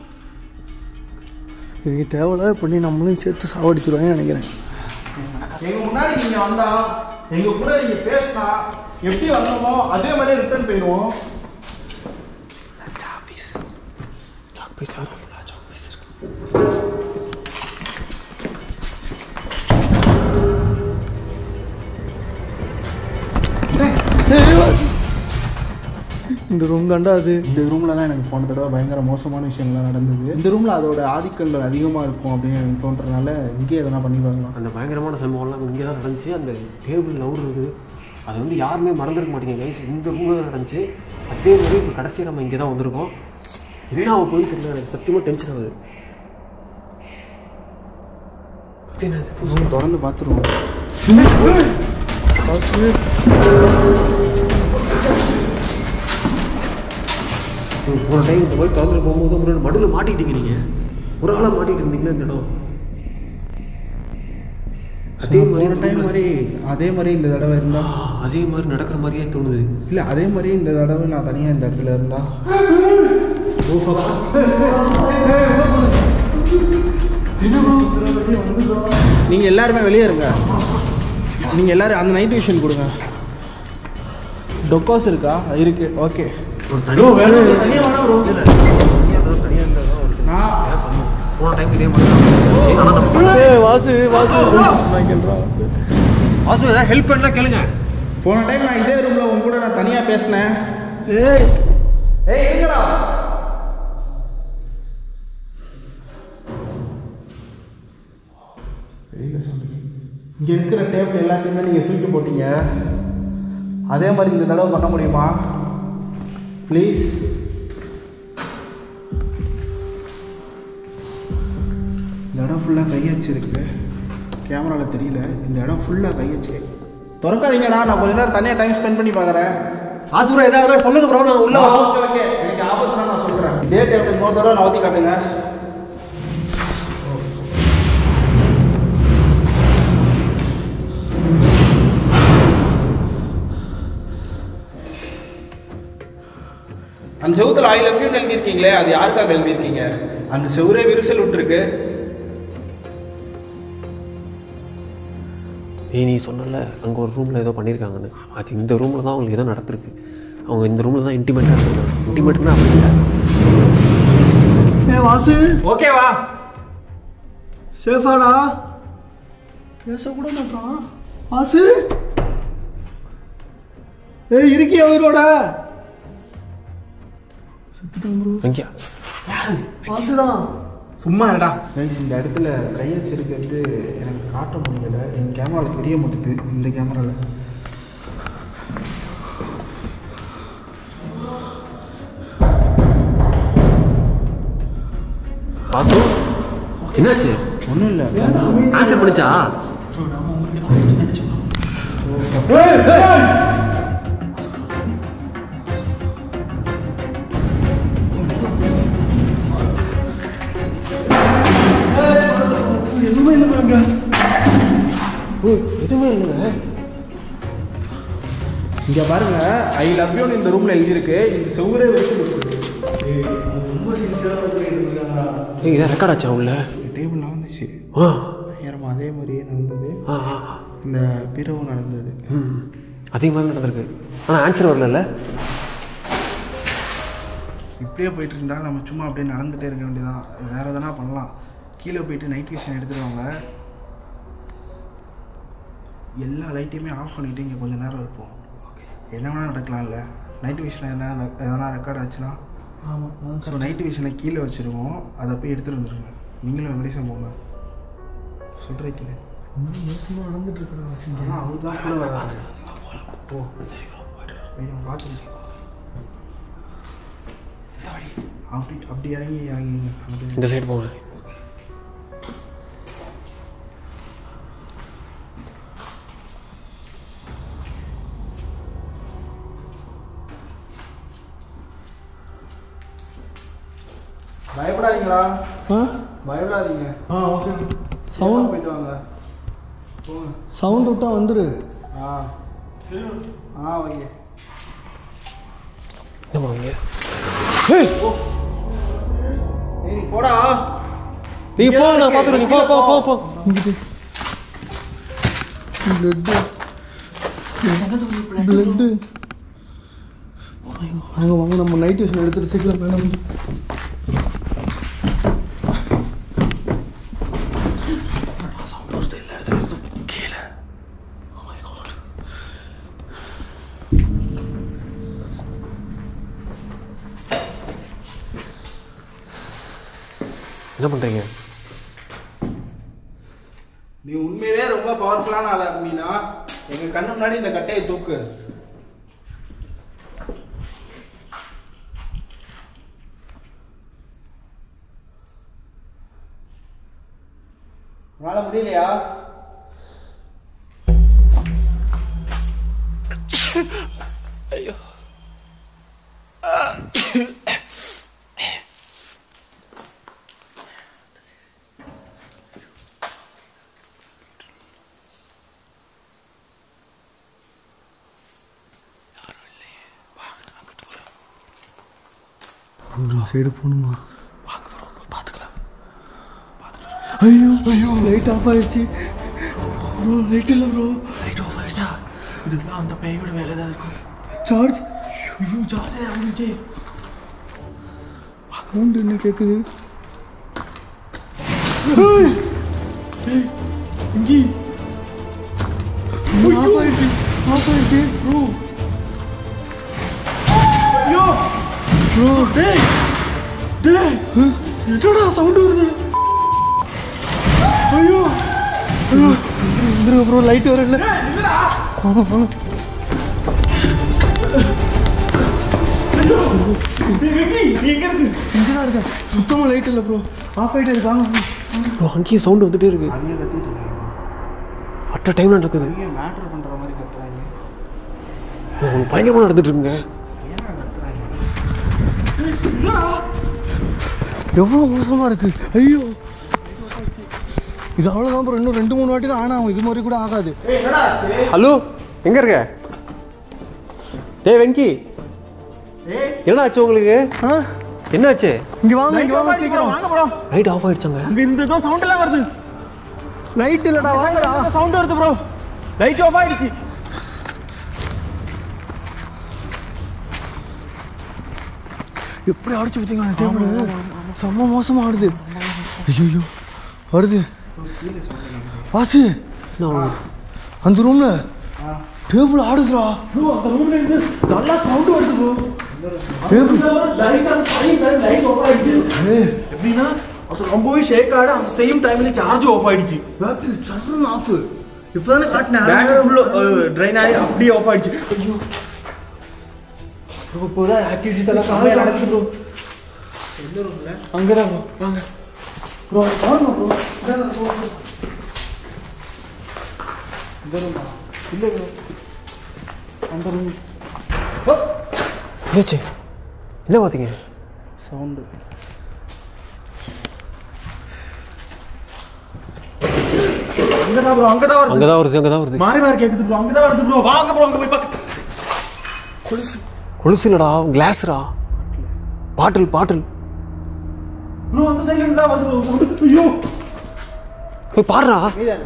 இவங்க தேவையில்லாத பண்ணி நம்மளையும் சேர்த்து சாவடிச்சிருவாங்கன்னு நினைக்கிறேன். எங்கள் முன்னாடி நீங்கள் வந்தா, எங்கள் கூட நீங்கள் பேசினா எப்படி வந்தோமோ அதே மாதிரி ரிட்டர்ன் போயிடுவோம். இந்த ரூம் தாண்டா அது. இந்த ரூமில் தான் எனக்கு போன தடவை பயங்கர மோசமான விஷயங்கள்லாம் நடந்தது. இந்த ரூமில் அதோட ஆதிக்கங்கள் அதிகமாக இருக்கும் அப்படின்னு எனக்கு தோன்றதுனால இங்கே எதனா பண்ணிடுவாங்க. அந்த பயங்கரமான சம்பவம்லாம் இங்கே தான் நடந்துச்சு. அந்த டேபிள் லவுட் இருக்குது, அது வந்து யாருமே மறந்துருக்க மாட்டேங்க கைஸ். இந்த ரூமில் தான் நடந்துச்சு. அதே மாதிரி இப்போ கடைசியாக நம்ம இங்கே தான் வந்திருக்கோம். என்ன ஆக போய் தெரியல, எனக்கு சத்தியமாக டென்ஷன் ஆகுது. தொடர்ந்து பார்த்துருவோம். ஒரு டைம் இந்த மாதிரி திறந்துட்டு போகும்போது ஒரு மடுவில் மாட்டிக்கிட்டீங்க. நீங்கள் ஒரு ஆளாக மாட்டிகிட்டு இருந்தீங்களா இந்த இடம்? அதே மாதிரி இந்த தடவை இருந்தா அதே மாதிரி நடக்கிற மாதிரியே தோணுது. இல்லை அதே மாதிரி இந்த தடவை நான் தனியாக இந்த இடத்துல இருந்தா நீங்கள் எல்லாருமே வெளியே இருங்க. நீங்கள் எல்லாரும் அந்த நைட் விஷன் கொடுங்க. டொக்கோஸ் இருக்கா? இருக்கு. ஓகே. நான் வாசு ஏதாவது ஹெல்ப் பண்ணா கேளுங்க. போன டைம் நான் இதே ரூமில் உங்க கூட நான் தனியாக பேசினேன். ஏய் எங்கடா இங்கே இருக்கிற டேபிள் எல்லாத்தையுமே நீங்கள் தூக்கி போட்டீங்க. அதே மாதிரி இந்த தடவை பண்ண முடியுமா ப்ளீஸ்? இந்த இடம் ஃபுல்லாக கையச்சு இருக்கு, கேமராவில் தெரியல. இந்த இடம் ஃபுல்லாக கையச்சு. திறக்காதீங்கண்ணா, நான் கொஞ்ச நேரம் தனியாக டைம் ஸ்பெண்ட் பண்ணி பார்க்குறேன். ஆசு ஏதாவது சொல்லுங்க ப்ரோ, நான் உள்ள வரோம். ஓகே, எனக்கு ஆபத்துனா நான் சொல்கிறேன். இதே டேபிள் இன்னொரு தடவை நவத்தி காட்டுங்க. அந்த செவுத்துல ஐ லவ் யூன்னு எழுதியிருக்கீங்களே, அது யாருக்காக எழுதியிருக்கீங்க? அந்த செவுரே விரிசல் விட்டுருக்கு. நீ சொன்னல அங்கே ஒரு ரூமில் ஏதோ பண்ணியிருக்காங்கன்னு, அது இந்த ரூமில் தான் அவங்களுக்கு ஏதோ நடந்திருக்கு. அவங்க இந்த ரூமில் தான் இன்டிமேட்டாக இருக்காங்க. இன்டிமேட்னா அப்படி இல்லை. ஏ வாசு ஓகேவா? சேஃபாடா? பேசக்கூட மாட்டான் வாசு. ஏய் இருக்கியா உயிரோட? எங்கேயா வாசுதான். சும்மா இருடா. கைஸ், இந்த இடத்துல கை வச்சிருக்கிறது எனக்கு காட்ட முடியலை. என் கேமராவில் தெரிய மாட்டேது. இந்த கேமராவில் பாசு என்னாச்சு? ஒன்றும் இல்லை. ஆன்சர் பண்ணிச்சா? நாம உங்களுக்கு ஏதோ ஆயிடுச்சுன்னு நினைச்சோம். எதுவுமே இல்லைங்க. எதுவுமே இல்லைங்க. இங்கே பாருங்க, ஐ லவ் யூன்னு இந்த ரூமில் எழுதியிருக்கு. இந்த செவுரே விரிசல் விட்டுருக்கு. ரொம்ப சின்சியராக பண்ணிருக்காங்க. ஏய் இதான் ரெக்கார்ட் ஆச்சா உள்ள? டேபிள்லாம் வந்துச்சு. நேரமாக அதே மாதிரியே நடந்தது. இந்த பிறவும் நடந்தது. அதே மாதிரி நடந்திருக்கு. ஆனால் ஆன்சர் வரல. இப்படியே போயிட்டு இருந்தா நம்ம சும்மா அப்படியே நடந்துகிட்டே இருக்க வேண்டியதான். வேறு எதனா பண்ணலாம். கீழே போயிட்டு நைட் விஷன் எடுத்துருவாங்க. எல்லா லைட்டையுமே ஆஃப் பண்ணிவிட்டு இங்கே கொஞ்சம் நேரம் இருப்போம். என்ன வேணால் நடக்கலாம். இல்லை நைட் விஷன் எதனா ரெக்கார்ட் ஆச்சுன்னா ஆமாம். ஸோ நைட் விஷனை கீழே வச்சுருவோம். அதை போய் எடுத்துகிட்டு வந்துடுங்க. நீங்களும் மெடிசன் போங்க. சொல்கிறீங்களே மோசமாக நடந்துட்டு இருக்கிறாங்க. ஆனால் அவர் தான் கூட வராது. ஓ பார்த்து அப்படி இறங்கி இந்த சைடு போங்க. பயப்படாதீங்களா? ஆ பயப்படாதீங்க. ஓகே. சவுண்ட் போயிட்டு வாங்க. சவுண்ட் விட்டா வந்துரு. ஓகே. என்ன பண்ணுவீங்க? நீ போடா. நீ போ, நான் பார்த்துறேன். நீ போ. பிளட்டு வாங்க நம்ம நைட் விஷன் எடுத்துட்டு சீக்கிரம் வேணும். என்ன பண்ணுறீங்க? நீ உண்மையிலே ரொம்ப பவர்ஃபுல்லான ஆளா இருந்தீங்கன்னா எங்க கண்ணு முன்னாடி இந்த கட்டையை தூக்கு. உன்னால முடியலையா? ஐயோ. சைடு போகணுமா? வாங்க ப்ரோ, பார்த்துக்கலாம். ஐயோ லைட் ஆஃப் ஆயிடுச்சு ப்ரோ. லைட் இல்லை ப்ரோ. லைட் ஆஃப் ஆயிடுச்சா? இதுக்கெல்லாம் அந்த பேயோட வேலை தான் இருக்கும். Charge George இறங்கிடுச்சு. சவுண்ட் என்ன கேட்குது? இங்கே ஆஃப் ஆயிடுச்சு ப்ரோ ஐயோ ப்ரோ டேய் டேய் என்னடா சவுண்ட் வருது ஐயோ வந்துருங்க ப்ரோ லைட் வரல வாங்க வாங்க இங்கதான் இருக்கேன் சுத்தமாக லைட் இல்லை ப்ரோ ஆஃப் ஆகிட்டே இருக்கு வாங்க ப்ரோ அங்கேயும் சவுண்டு வந்துட்டே இருக்கு அட்ட டைம்ல நடக்குது மேட்ரு பண்ணுற மாதிரி கத்துறாங்க. உங்களுக்கு பயங்கரமாக நடந்துட்டு இருக்குங்க. எவ்வளோ மோசமாக இருக்கு ஐயோ இது அவ்வளோதான் ப்ரோ இன்னும் 2-3 வாட்டி தான் ஆனால் இது மாதிரி கூட ஆகாது ஹலோ எங்கே இருக்க? டேய் வெங்கி என்ன ஆச்சு உங்களுக்கு? என்ன ஆச்சு? இங்கே வாங்க சீக்கிரம் வாங்க ப்ரோ. Light of ஆயிடுச்சாங்க. இங்க இந்த சவுண்ட் எல்லாம் வருது. லைட் இல்லடா வாங்கடா சவுண்ட் வருது ப்ரோ. லைட் ஆஃப் ஆயிடுச்சு. எப்படி அடிச்சு பார்த்தீங்க டேபிள் செம்ம மோசமாக ஆடுது ஐயோ வருது வாசி அந்த ரூம்ல டேபிள் ஆடுதுடா ப்ரோ அந்த ரூம்ல இருந்து நல்லா சவுண்ட் வருது bro. Table light on light off ஆயிடுச்சு. எப்படின்னா அது ரொம்பவே ஷேக் ஆட அந்த சேம் டைம்ல சார்ஜ் ஆஃப் ஆயிடுச்சு. பேட்டரி சர்ன்னு ஆஃப் இப்போதானே காட்டினேன் பேட்டரி ஃபுல் ட்ரைன் ஆகி அப்படியே ஆஃப் ஆயிடுச்சு. ஐயோ ப்ரோ இப்போதான் ஆக்டிவிட்டிஸ் எல்லாம் கம்மியா நடக்குது ப்ரோ. எந்த ரூம்ல? அங்கதான் ப்ரோ. வாங்க ப்ரோ பாருங்க ப்ரோ. இதான் ப்ரோ. இந்த ரூமா? இல்ல ப்ரோ. அந்த ரூம். ஏச்சு என்ன பார்த்தீங்க? சவுண்டு அங்கதான் ப்ரோ அங்கதான் வருது. அங்கதான் வருது. மாறி மாறி கேக்குது ப்ரோ. அங்கதான் வருது ப்ரோ. வாங்க ப்ரோ அங்க போய் பாக்க. கொலுசு இல்லடா கிளாஸ்ரா. பாட்டில் ப்ரோ அந்த சைடுல இருந்து தான் வருது ப்ரோ சவுண்ட். ஐயோ போய் பாருடா.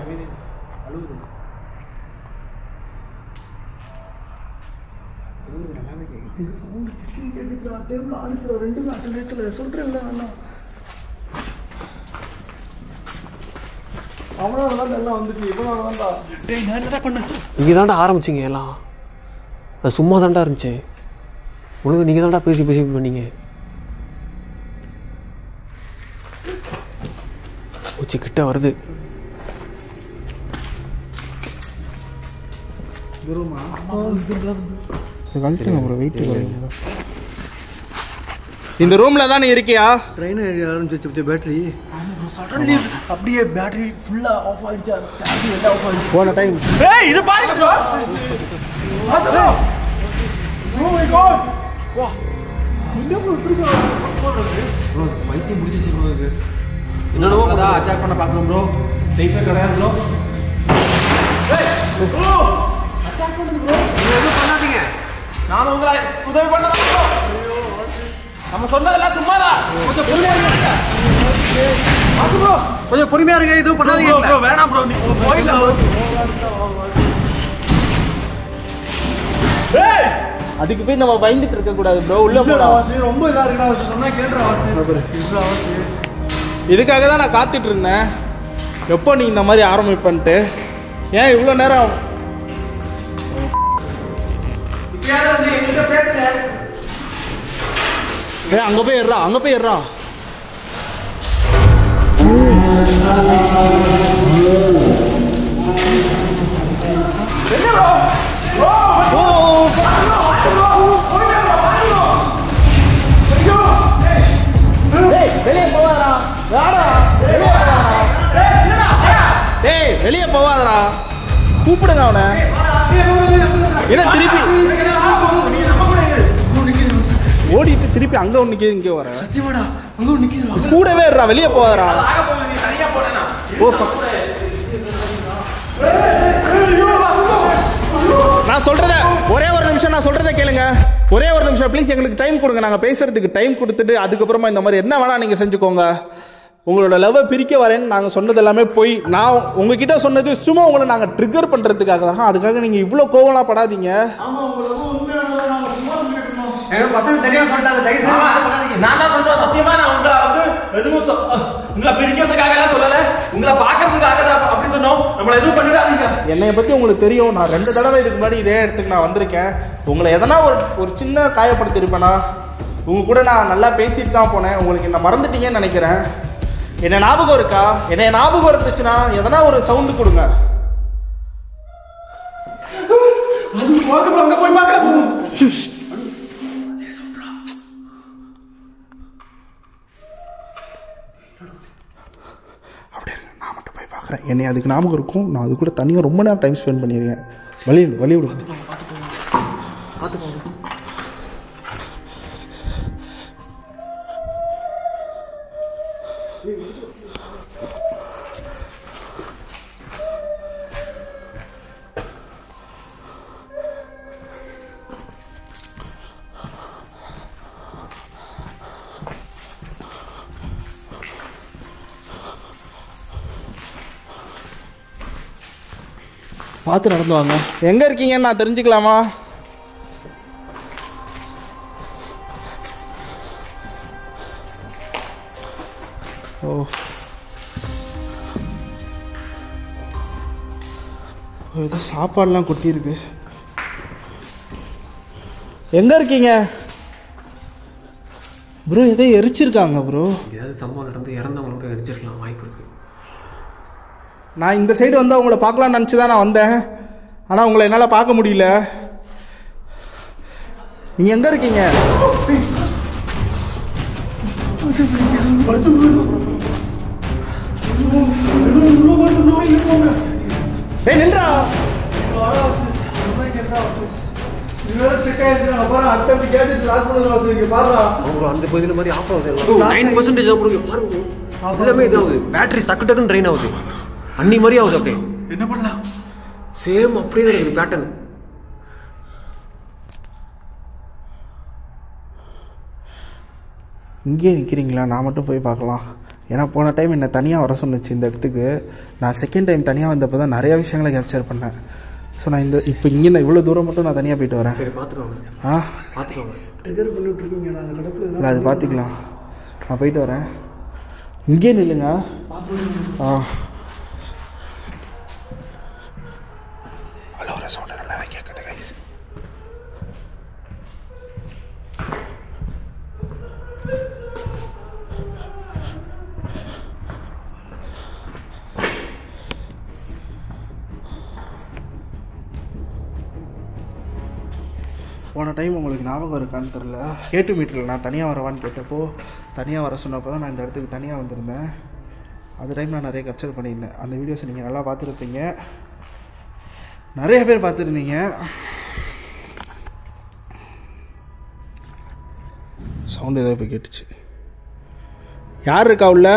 நீங்க தாண்டா ஆரம்பிச்சிங்க எல்லாம். அது சும்மா தாண்டா இருந்துச்சு. உங்களுக்கு நீங்க தாண்டா பேசி பண்ணீங்க. உச்சி கிட்ட வருது. இந்த ரூம்ல தானே இருக்கியா? ட்ரெயின் ஆரம்பிச்சு பேட்டரி சடன்லி அப்படியே பேட்டரி ஃபுல்லா ஆஃப் ஆயிடுச்சு. சார்ஜ் எல்லாம் ஆஃப் ஆயிடுச்சு. போன டைம் ஏய் இது பாருங்க ப்ரோ. வாசோ ஓ மை காட். வா என்ன ப்ரோ இப்படி சொல்றீங்க? ப்ரோ வைத்தியம் முடிச்சிச்சு ப்ரோ இது. என்னடோ அட்டாக் பண்ண பாக்குறோம் ப்ரோ. சேஃபா கிடையாது ப்ரோ. ஏய் ப்ரோ அட்டாக் பண்ணுது ப்ரோ. நீங்க எதுவும் பண்ணாதீங்க. நான் உங்களை உதவி பண்ணதா ப்ரோ. நம்ம சொன்னதெல்லாம் சும்மாதான். கொஞ்சம் பொறுமையா இருங்க. வாசு ப்ரோ கொஞ்சம் பொறுமையா இருங்க. எதுவும் பண்ணாதீங்க. ப்ரோ வேணாம் ப்ரோ. நீ போயிடலாம் ப்ரோ. ஏய் அதுக்கு போய் நம்ம பயந்துட்டு இருக்க கூடாது ப்ரோ. உள்ள போடா. ரொம்ப இதா இருக்குடா சொன்னா கேளுடா வாசி. இதுக்காக தான் நான் காத்துட்டு இருந்தேன். எப்போ நீ இந்த மாதிரி ஆரம்பிப்பன்ட்டு. ஏன் இவ்வளோ நேரம்? அங்கே போய் ஏறா. வெளியே போவாதடா. கூப்பிடுங்க அவனை. என்ன திருப்பி ஓடிட்டு திருப்பி அங்க ஒண்ணு இங்கே வர சத்தியமாடா அங்க நிக்குது. கூடவே இருடா. வெளியே போவாதடா. ஓ நான் சொல்றத ஒரே ஒரு நிமிஷம் நான் சொல்றதை கேளுங்க. ஒரே ஒரு நிமிஷம் ப்ளீஸ். எங்களுக்கு டைம் கொடுங்க. நாங்கள் பேசுறதுக்கு டைம் கொடுத்துட்டு அதுக்கப்புறமா இந்த மாதிரி என்ன வேணா நீங்கள் செஞ்சுக்கோங்க. உங்களோட லவ்வை பிரிக்க வரேன்னு நாங்கள் சொன்னது எல்லாமே போய். நான் உங்ககிட்ட சொன்னது சும்மா உங்களை நாங்கள் ட்ரிகர் பண்ணுறதுக்காக தான். அதுக்காக நீங்கள் இவ்வளோ கோவலாம் படாதீங்க. நான் தான் சொல்றேன் சத்தியமா. நான் உங்களை வந்து எதுவும் உங்களை பிரிக்கிறதுக்காக எல்லாம் சொல்லல. உங்களை பாக்குறதுக்காக தான் அப்படி சொன்னோம். நம்மள எதுவும் பண்ணிடாதீங்க. என்னைய பற்றி உங்களுக்கு தெரியும். நான் 2 தடவை இதுக்கு முன்னாடி இதே இடத்துக்கு நான் வந்திருக்கேன். உங்களை எதனா ஒரு சின்ன காயப்படுத்திருப்பேனா? உங்க கூட நான் நல்லா பேசிட்டு தான் போனேன். உங்களுக்கு என்ன மறந்துட்டீங்கன்னு நினைக்கிறேன். என்ன ஞாபகம் இருக்கா? என்னைய ஞாபகம் இருந்துச்சுன்னா எதனா ஒரு சவுண்டு கொடுங்க. அங்க போய் பார்க்க. அப்படியே நான் மட்டும் போய் பார்க்குறேன். என்னை அதுக்கு ஞாபகம் இருக்கும். நான் அது கூட தனியாக ரொம்ப நேரம் டைம் ஸ்பெண்ட் பண்ணியிருக்கேன். வழி விடுங்க. பார்த்து நடந்து வாங்க. எங்கே இருக்கீங்கன்னு நான் தெரிஞ்சுக்கலாமா? ஓ, ஏதோ சாப்பாடுலாம் கொட்டியிருக்கு. எங்கே இருக்கீங்க ப்ரோ? ஏதோ எரிச்சிருக்காங்க ப்ரோ. ஏதாவது சம்பவம் நடந்து இறந்தவங்களுக்கு எரிச்சிருக்கலாம், வாய்ப்பு இருக்குது. நான் இந்த சைடு வந்து அவங்கள பார்க்கலாம்னு நினச்சி தான் நான் வந்தேன். ஆனால் உங்களை என்னால் பார்க்க முடியல. நீங்கள் எங்கே இருக்கீங்க? ஏய் நில்றா. அந்த பகுதியில் மாதிரி ஆஃப் ஆகுது. 9% கொடுங்க பாருங்க. எல்லாமே இதாகுது. பேட்டரி டக்குன்னு ட்ரெயின் ஆகுது. அன்னி மாதிரி ஆகுது. அப்படியே என்ன பண்ணலாம்? சேம் அப்படியே நடக்குது பேட்டர்ன். இங்கேயே நிற்கிறீங்களா? நான் மட்டும் போய் பார்க்கலாம். ஏன்னா போன டைம் என்னை தனியாக வர சொன்னிச்சு இந்த இடத்துக்கு. நான் செகண்ட் டைம் தனியாக வந்தப்போ தான் நிறையா விஷயங்களை கேப்சர் பண்ணேன். ஸோ நான் இப்போ இங்கே நான் இவ்வளோ தூரம் மட்டும் நான் தனியாக போயிட்டு வரேன். சரி பார்த்துருவாங்க. பார்த்துருவாங்க. ட்ரிகர் பண்ணிட்டு இருக்கீங்க. நான் அந்த கடப்பில் இல்லை அது பார்த்துக்கலாம். நான் போயிட்டு வரேன். இங்கே நில்லுங்க. அலோர சவுண்ட் நல்லாவே கேட்குது கைஸ். போன டைம் உங்களுக்கு ஞாபகம் இருக்கான்னு தெரில, கேட்டு மீட்டரில் நான் தனியாக வரவான்னு கேட்டப்போ தனியாக வர சொன்னப்போ தான் நான் இந்த இடத்துக்கு தனியாக வந்திருந்தேன். அந்த டைம் நான் நிறைய கேப்சர் பண்ணியிருந்தேன். அந்த வீடியோஸை நீங்கள் நல்லா பார்த்துருப்பீங்க, நிறைய பேர் பார்த்துருந்தீங்க. சவுண்டு ஏதோ போய் கேட்டுச்சு. யார் இருக்கா உள்ள?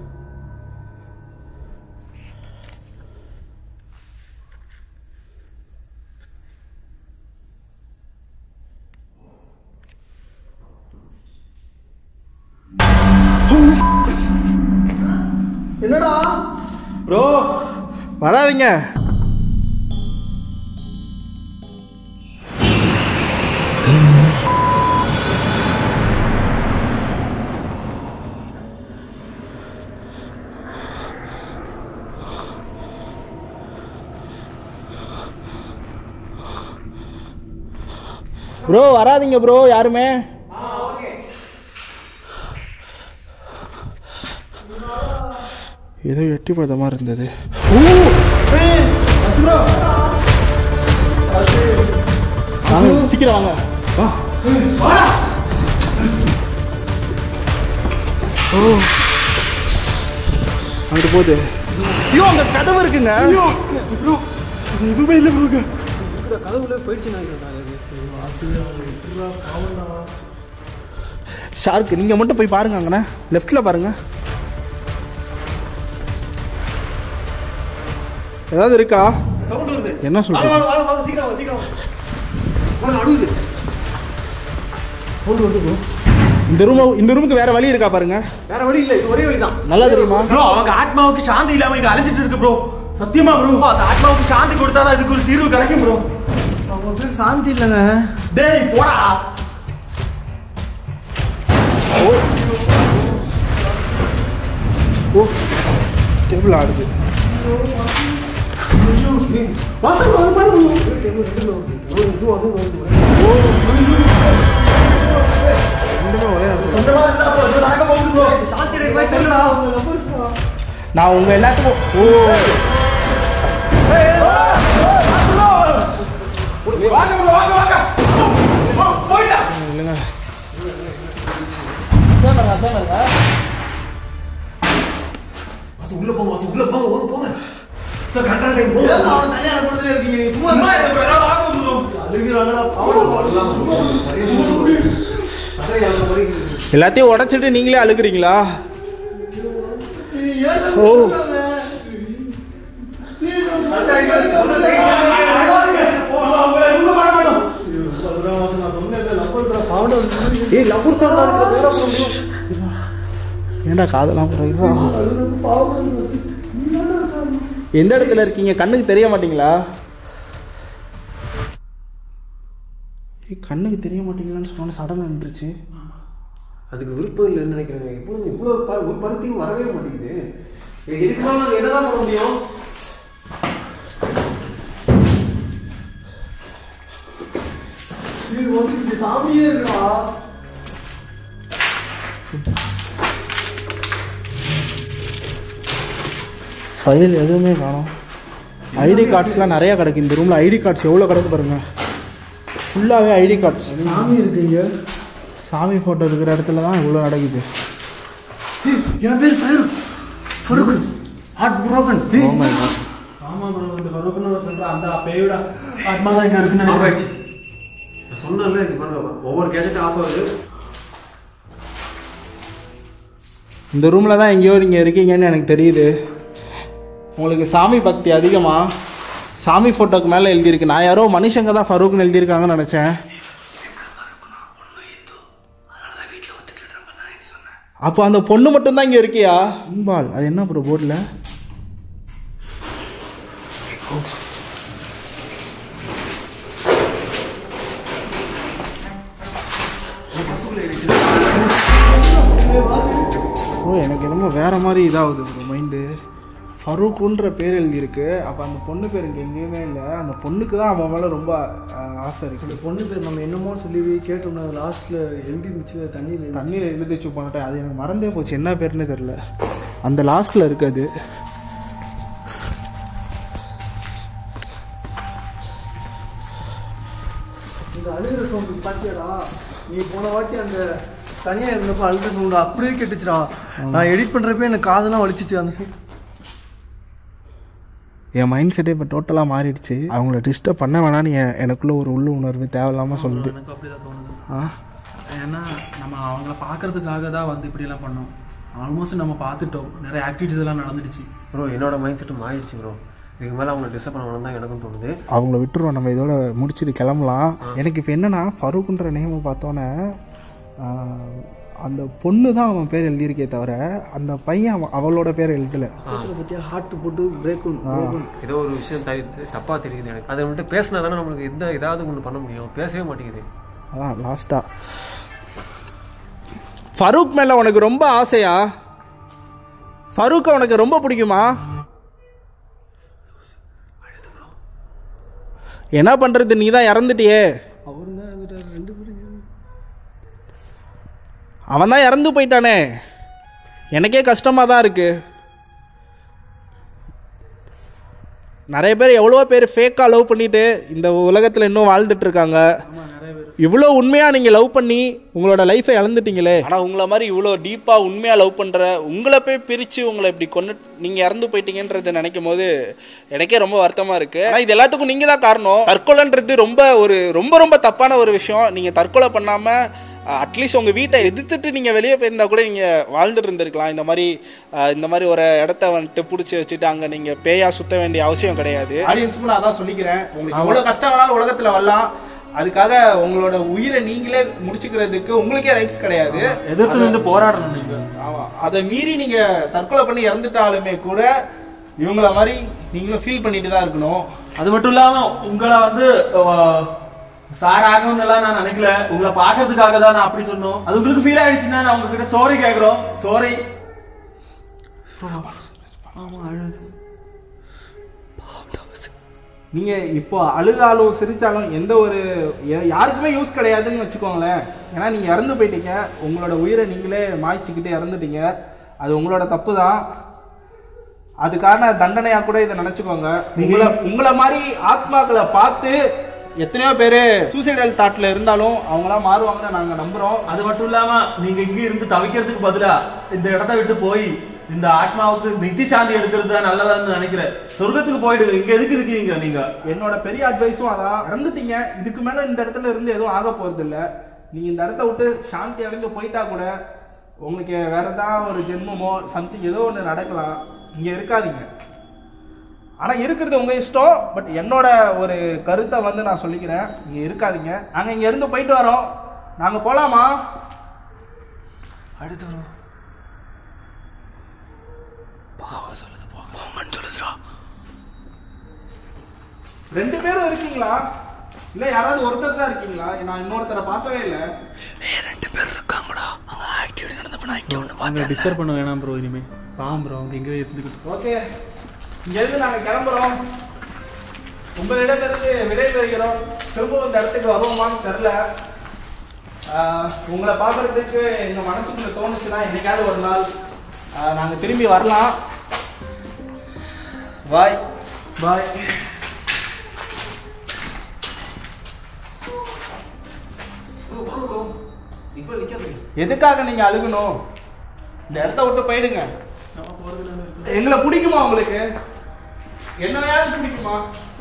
என்னடா ப்ரோ வராதீங்க. ப்ரோ வராதீங்க ப்ரோ யாருமே. ஏதோ எட்டி பார்த்த மாதிரி இருந்தது. சீக்கிரம் வாங்க. அங்கிட்டு போகுது. ஐயோ அங்க கதவு இருக்குங்க. எதுவுமே இல்லை ப்ரோ. கதவுல போயிடுச்சு. ஷார்க் நீங்க மட்டும் போய் பாருங்க. அங்கண்ணே லெஃப்ட்ல பாருங்க. ஏதாவது இருக்கா? என்ன சொல்றீங்க? இந்த ரூமுக்கு வேற வழி இருக்கா பாருங்க. வேற வழி இல்ல, இது ஒரே வழிதான். நல்லா தெரியுமா ப்ரோ? அவங்க ஆத்மாவுக்கு சாந்தி இல்லாம இங்க அலைஞ்சிட்டு இருக்கு ப்ரோ. சத்தியமா ப்ரோ, அந்த ஆத்மாவுக்கு சாந்தி கொடுத்தாதான் இதுக்கு ஒரு தீர்வு கிடைக்கும் ப்ரோ. அவங்க பேர் சாந்தி இல்லைங்க. டேய் போடா. ஓ டேபிள் ஆடுது. வாசல் அது பாரு இதுவும் அதுவும் வருது. நான் உங்க எல்லாத்துக்கும் இல்லைங்க உள்ள போங்க உள்ள போங்க போங்க கரெக்டான டைம் போங்க. அவன் தனியா கொடுத்துட்டே இருக்கீங்க நீ சும்மா எல்லாத்தையும் உடைச்சிட்டு நீங்களே அழுகுறீங்களா? ஓ ஏண்டா காதலாம் எந்த இடத்துல இருக்கீங்க? கண்ணுக்கு தெரிய மாட்டீங்களா? கண்ணுக்கு தெரிய மாட்டீங்களான்னு சொன்னோன்னே சடனாக நின்றுச்சு. அதுக்கு விருப்பம் இல்லைன்னு நினைக்கிறேங்க. இவ்வளோ ஒரு பருத்தியும் வரவே மாட்டேங்குது. எதுக்குனாலும் நாங்கள் என்னதான் பண்ண முடியும்? சாமியே இருக்கா? ஃபைல் எதுவுமே காணோம். ஐடி கார்ட்ஸ்லாம் நிறையா கிடக்கு இந்த ரூமில். ஐடி கார்ட்ஸ் எவ்வளோ கிடக்கு பாருங்க. ஃபுல்லாகவே ஐடி கார்ட்ஸ். சாமி இருக்குங்க. சாமி ஃபோட்டோ இருக்கிற இடத்துல தான் இவ்வளோ நடக்குது. என் பேர் ஃபருக். Heart broken. ஆமா ப்ரோ, இந்த ஃபருக்னு சொல்ற அந்த பேயோட ஆத்மா தான் இங்க இருக்குன்னு ஆஃப் நான் சொன்னேன்ல, இது பாருங்க ஒவ்வொரு கேஜெட் ஆஃப் ஆகுது. இந்த ரூமில் தான் எங்கேயோ நீங்கள் இருக்கீங்கன்னு எனக்கு தெரியுது. உங்களுக்கு சாமி பக்தி அதிகமாக. சாமி ஃபோட்டோக்கு மேலே எழுதியிருக்கு. நான் யாரோ மனுஷங்க தான் ஃபருக்னு எழுதியிருக்காங்கன்னு நினச்சேன். அப்போ அந்த பொண்ணு மட்டும்தான் இங்கே இருக்கியா? அம்பாள், அது என்ன ப்ரோ போர்டில்? ஓ, எனக்கு என்னமோ வேறு மாதிரி இதாகுது ப்ரோ மைண்டு. ஃபருக்குன்ற பேர் எழுதியிருக்கு. அப்போ அந்த பொண்ணு பேர் இங்கே எங்கேயுமே இல்லை. அந்த பொண்ணுக்கு தான் அவன் மேலே ரொம்ப ஆசை இருக்குது. அந்த பொண்ணு பேர் நம்ம என்னமோ சொல்லி கேட்டோம்னா லாஸ்ட்டில் எழுதி மிச்சு தண்ணியில் எழுதிச்சு பண்ணிட்டேன். அது எனக்கு மறந்தே போச்சு, என்ன பேருன்னு தெரில. அந்த லாஸ்ட்டில் இருக்குது. இந்த அழுகிற சவுண்டு பார்த்தியாடா? நீ போன வாட்டி அந்த தனியாக இருந்தப்போ அழுகிற சவுண்டு அப்படியே கேட்டுச்சுடா. நான் எடிட் பண்ணுறப்ப எனக்கு காதெல்லாம் வலிச்சிச்சு. அந்த சைடு என் மைண்ட் செட்டே இப்போ டோட்டலாக மாறிடுச்சு. அவங்கள டிஸ்டர்ப் பண்ண வேணான்னு எனக்குள்ளே ஒரு உள்ள உணர்வு தேவையில்லாமல் சொல்லுது. எனக்கு அப்படி தான் தோணுது. ஏன்னா நம்ம அவங்கள பார்க்கறதுக்காக தான் வந்து இப்படியெல்லாம் பண்ணோம். ஆல்மோஸ்ட் நம்ம பார்த்துட்டோம், நிறைய ஆக்டிவிட்டிஸ் எல்லாம் நடந்துடுச்சு. ப்ரோ என்னோட மைண்ட் செட்டு மாறிடுச்சு ப்ரோ. இதுக்கு மேலே அவங்கள டிஸ்டர்ப் பண்ண வேணாம் தான் எனக்கும் தோணுது. அவங்கள விட்டுருவோம், நம்ம இதோட முடிச்சுட்டு கிளம்பலாம். எனக்கு இப்போ என்னென்னா ஃபருக்குன்ற நேமை பார்த்தோன்னே அந்த பொண்ணு தான் அவன் பேர் எழுதியிருக்கே தவிர அந்த பையன் அவளோட பேர் எழுதலை. பற்றியா ஹார்ட் போட்டு பிரேக் ஏதோ ஒரு விஷயம் தப்பாக தெரியுது எனக்கு. அதை வந்துட்டு பேசினா தானே நம்மளுக்கு ஏதாவது ஒன்று பண்ண முடியும். பேசவே மாட்டேங்குது. அதான் லாஸ்ட்டாக ஃபருக் மேலே உனக்கு ரொம்ப ஆசையா? ஃபருக்கை உனக்கு ரொம்ப பிடிக்குமா? என்ன பண்ணுறது, நீ தான் இறந்துட்டியே. அவன் தான் இறந்து போயிட்டானே. எனக்கே கஷ்டமாக தான் இருக்குது. நிறைய பேர் எவ்வளோ பேர் ஃபேக்காக லவ் பண்ணிவிட்டு இந்த உலகத்தில் இன்னும் வாழ்ந்துட்டு இருக்காங்க. இவ்வளோ உண்மையாக நீங்கள் லவ் பண்ணி உங்களோட லைஃப்பை இழந்துட்டீங்களே. ஆனால் உங்களை மாதிரி இவ்வளோ டீப்பாக உண்மையாக லவ் பண்ணுற உங்களை போய் பிரித்து உங்களை இப்படி கொண்டு நீங்கள் இறந்து போயிட்டீங்கன்றதை நினைக்கும் போது எனக்கே ரொம்ப வருத்தமாக இருக்குது. ஆனால் இது எல்லாத்துக்கும் நீங்கள் தான் காரணம். தற்கொலைன்றது ரொம்ப ரொம்ப தப்பான ஒரு விஷயம். நீங்கள் தற்கொலை பண்ணாமல் அட்லீஸ்ட் உங்கள் வீட்டை எதிர்த்துட்டு நீங்கள் வெளியே போயிருந்தால் கூட நீங்கள் வாழ்ந்துட்டு இருந்திருக்கலாம். இந்த மாதிரி ஒரு இடத்த வந்துட்டு பிடிச்சி வச்சுட்டு அங்கே நீங்கள் பேயா சுற்ற வேண்டிய அவசியம் கிடையாது. ஆடியன்ஸுக்கு நான் அதான் சொல்லிக்கிறேன். உங்களுக்கு எவ்வளோ கஷ்டம் வேணாலும் உலகத்தில் வரலாம். அதுக்காக உங்களோட உயிரை நீங்களே முடிச்சுக்கிறதுக்கு உங்களுக்கே ரைட்ஸ் கிடையாது. எதிர்த்து வந்து போராடணும் நீங்க. ஆமாம், அதை மீறி நீங்கள் தற்கொலை பண்ணி இறந்துட்டாலுமே கூட இவங்கள மாதிரி நீங்களும் ஃபீல் பண்ணிட்டு தான் இருக்கணும். அது மட்டும் இல்லாமல் உங்களை வந்து சார் ஆகணும்னுலாம் நான் நினைக்கல. உங்களை பார்க்கறதுக்காக தான் நான் அப்படி சொன்னோம். அது உங்களுக்கு ஃபீல் ஆயிடுச்சுன்னா நான் உங்ககிட்ட சாரி கேட்குறோம். சாரி. ஆமாம், அழுது நீங்கள் இப்போ அழுதாலும் சிரித்தாலும் எந்த ஒரு யாருக்குமே யூஸ் கிடையாதுன்னு வச்சுக்கோங்களேன். ஏன்னா நீங்கள் இறந்து போயிட்டீங்க, உங்களோட உயிரை நீங்களே மாய்ச்சிக்கிட்டு இறந்துட்டீங்க. அது உங்களோட தப்பு தான். அதுக்கான தண்டனையாக கூட இதை நினச்சிக்கோங்க. உங்களை மாதிரி ஆத்மாக்களை பார்த்து எத்தனையோ பேர் சூசைடல் தாட்டில் இருந்தாலும் அவங்களாம் மாறுவாங்கன்னு நாங்கள் நம்புகிறோம். அது மட்டும் இல்லாமல் நீங்கள் இங்கே இருந்து தவிக்கிறதுக்கு பதிலாக இந்த இடத்த விட்டு போய் இந்த ஆத்மாவுக்கு நித்தி சாந்தி எடுக்கிறது தான் நல்லதான்னு நினைக்கிறேன். சொர்க்கத்துக்கு போயிடுங்க, இங்க எதுக்கு இருக்கீங்க நீங்க? என்னோட பெரிய அட்வைஸும் அதான். இறந்துட்டீங்க, இதுக்கு மேல இந்த இடத்துல இருந்து எதுவும் ஆக போறது இல்ல. நீங்க இந்த இடத்த விட்டு சாந்தி அடைந்து போயிட்டா கூட உங்களுக்கு வேற ஏதாவது ஒரு ஜென்மமோ சம்திங் ஏதோ ஒன்று நடக்கலாம். இங்க இருக்காதீங்க. ஆனா இருக்கிறது உங்க இஷ்டம். பட் என்னோட ஒரு கருத்தை வந்து நான் சொல்லிக்கிறேன், இங்க இருக்காதீங்க. நாங்க இங்க இருந்து போயிட்டு வரோம். நாங்க போலாமா? அடுத்து வரோம். ரெண்டு பேரும் இருக்கீங்களா? இல்ல யாராவது ஒருத்தர் தான் இருக்கீங்களா? நான் இன்னொருத்தரை பார்க்கவே இல்லை. ரெண்டு பேர் இருக்காங்கடா. அவங்க ஆக்டிவிட்டி நடந்தப்ப இங்க ஒன்று அவங்க டிஸ்டர்ப் பண்ண வேணாம் ப்ரோ. இனிமே பாம் ப்ரோ அவங்க எங்கே இருந்துக்கிட்டு. ஓகே, இங்கேருந்து நாங்கள் கிளம்புறோம். உங்களிடமிருந்து விடை பெறுகிறோம். திரும்பவும் இந்த இடத்துக்கு வருவோமான்னு தெரில. உங்களை பார்க்குறதுக்கு எங்கள் மனசுக்குள்ள தோணுச்சுன்னா என்னைக்காவது ஒரு நாள் நாங்கள் திரும்பி வரலாம். பாய் பாய். எதுக்காக நீங்க அழுகணும்? இந்த இடத்த விட்டு போயிடுங்க. எங்களை பிடிக்குமா உங்களுக்கு? என்னையாவது பிடிக்குமா?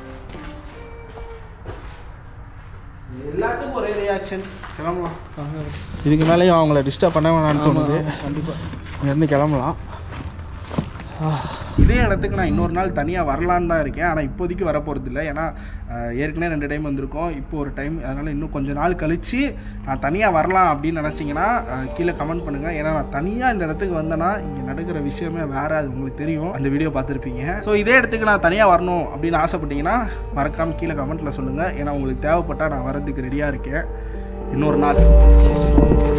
எல்லாத்துக்கும் ஒரே ரியாக்ஷன். கிளம்பலாம். இதுக்கு மேலேயும் அவங்கள டிஸ்டர்ப் பண்ண வேணான்னு தோணுது. கண்டிப்பாக இங்கேருந்து கிளம்பலாம். இதே இடத்துக்கு நான் இன்னொரு நாள் தனியாக வரலான்னு தான் இருக்கேன். ஆனால் இப்போதைக்கு வரப்போகிறது இல்லை. ஏன்னா ஏற்கனவே 2 டைம் வந்திருக்கோம், இப்போ ஒரு டைம். அதனால் இன்னும் கொஞ்சம் நாள் கழித்து நான் தனியாக வரலாம் அப்படின்னு நினச்சிங்கன்னா கீழே கமெண்ட் பண்ணுங்கள். ஏன்னா நான் தனியாக இந்த இடத்துக்கு வந்தேன்னா இங்கே நடக்கிற விஷயமே வேறு. அது உங்களுக்கு தெரியும், அந்த வீடியோ பார்த்துருப்பீங்க. ஸோ இதே இடத்துக்கு நான் தனியாக வரணும் அப்படின்னு ஆசைப்பட்டீங்கன்னா மறக்காமல் கீழே கமெண்ட்டில் சொல்லுங்கள். ஏன்னா உங்களுக்கு தேவைப்பட்டால் நான் வரதுக்கு ரெடியாக இருக்கேன் இன்னொரு நாள்.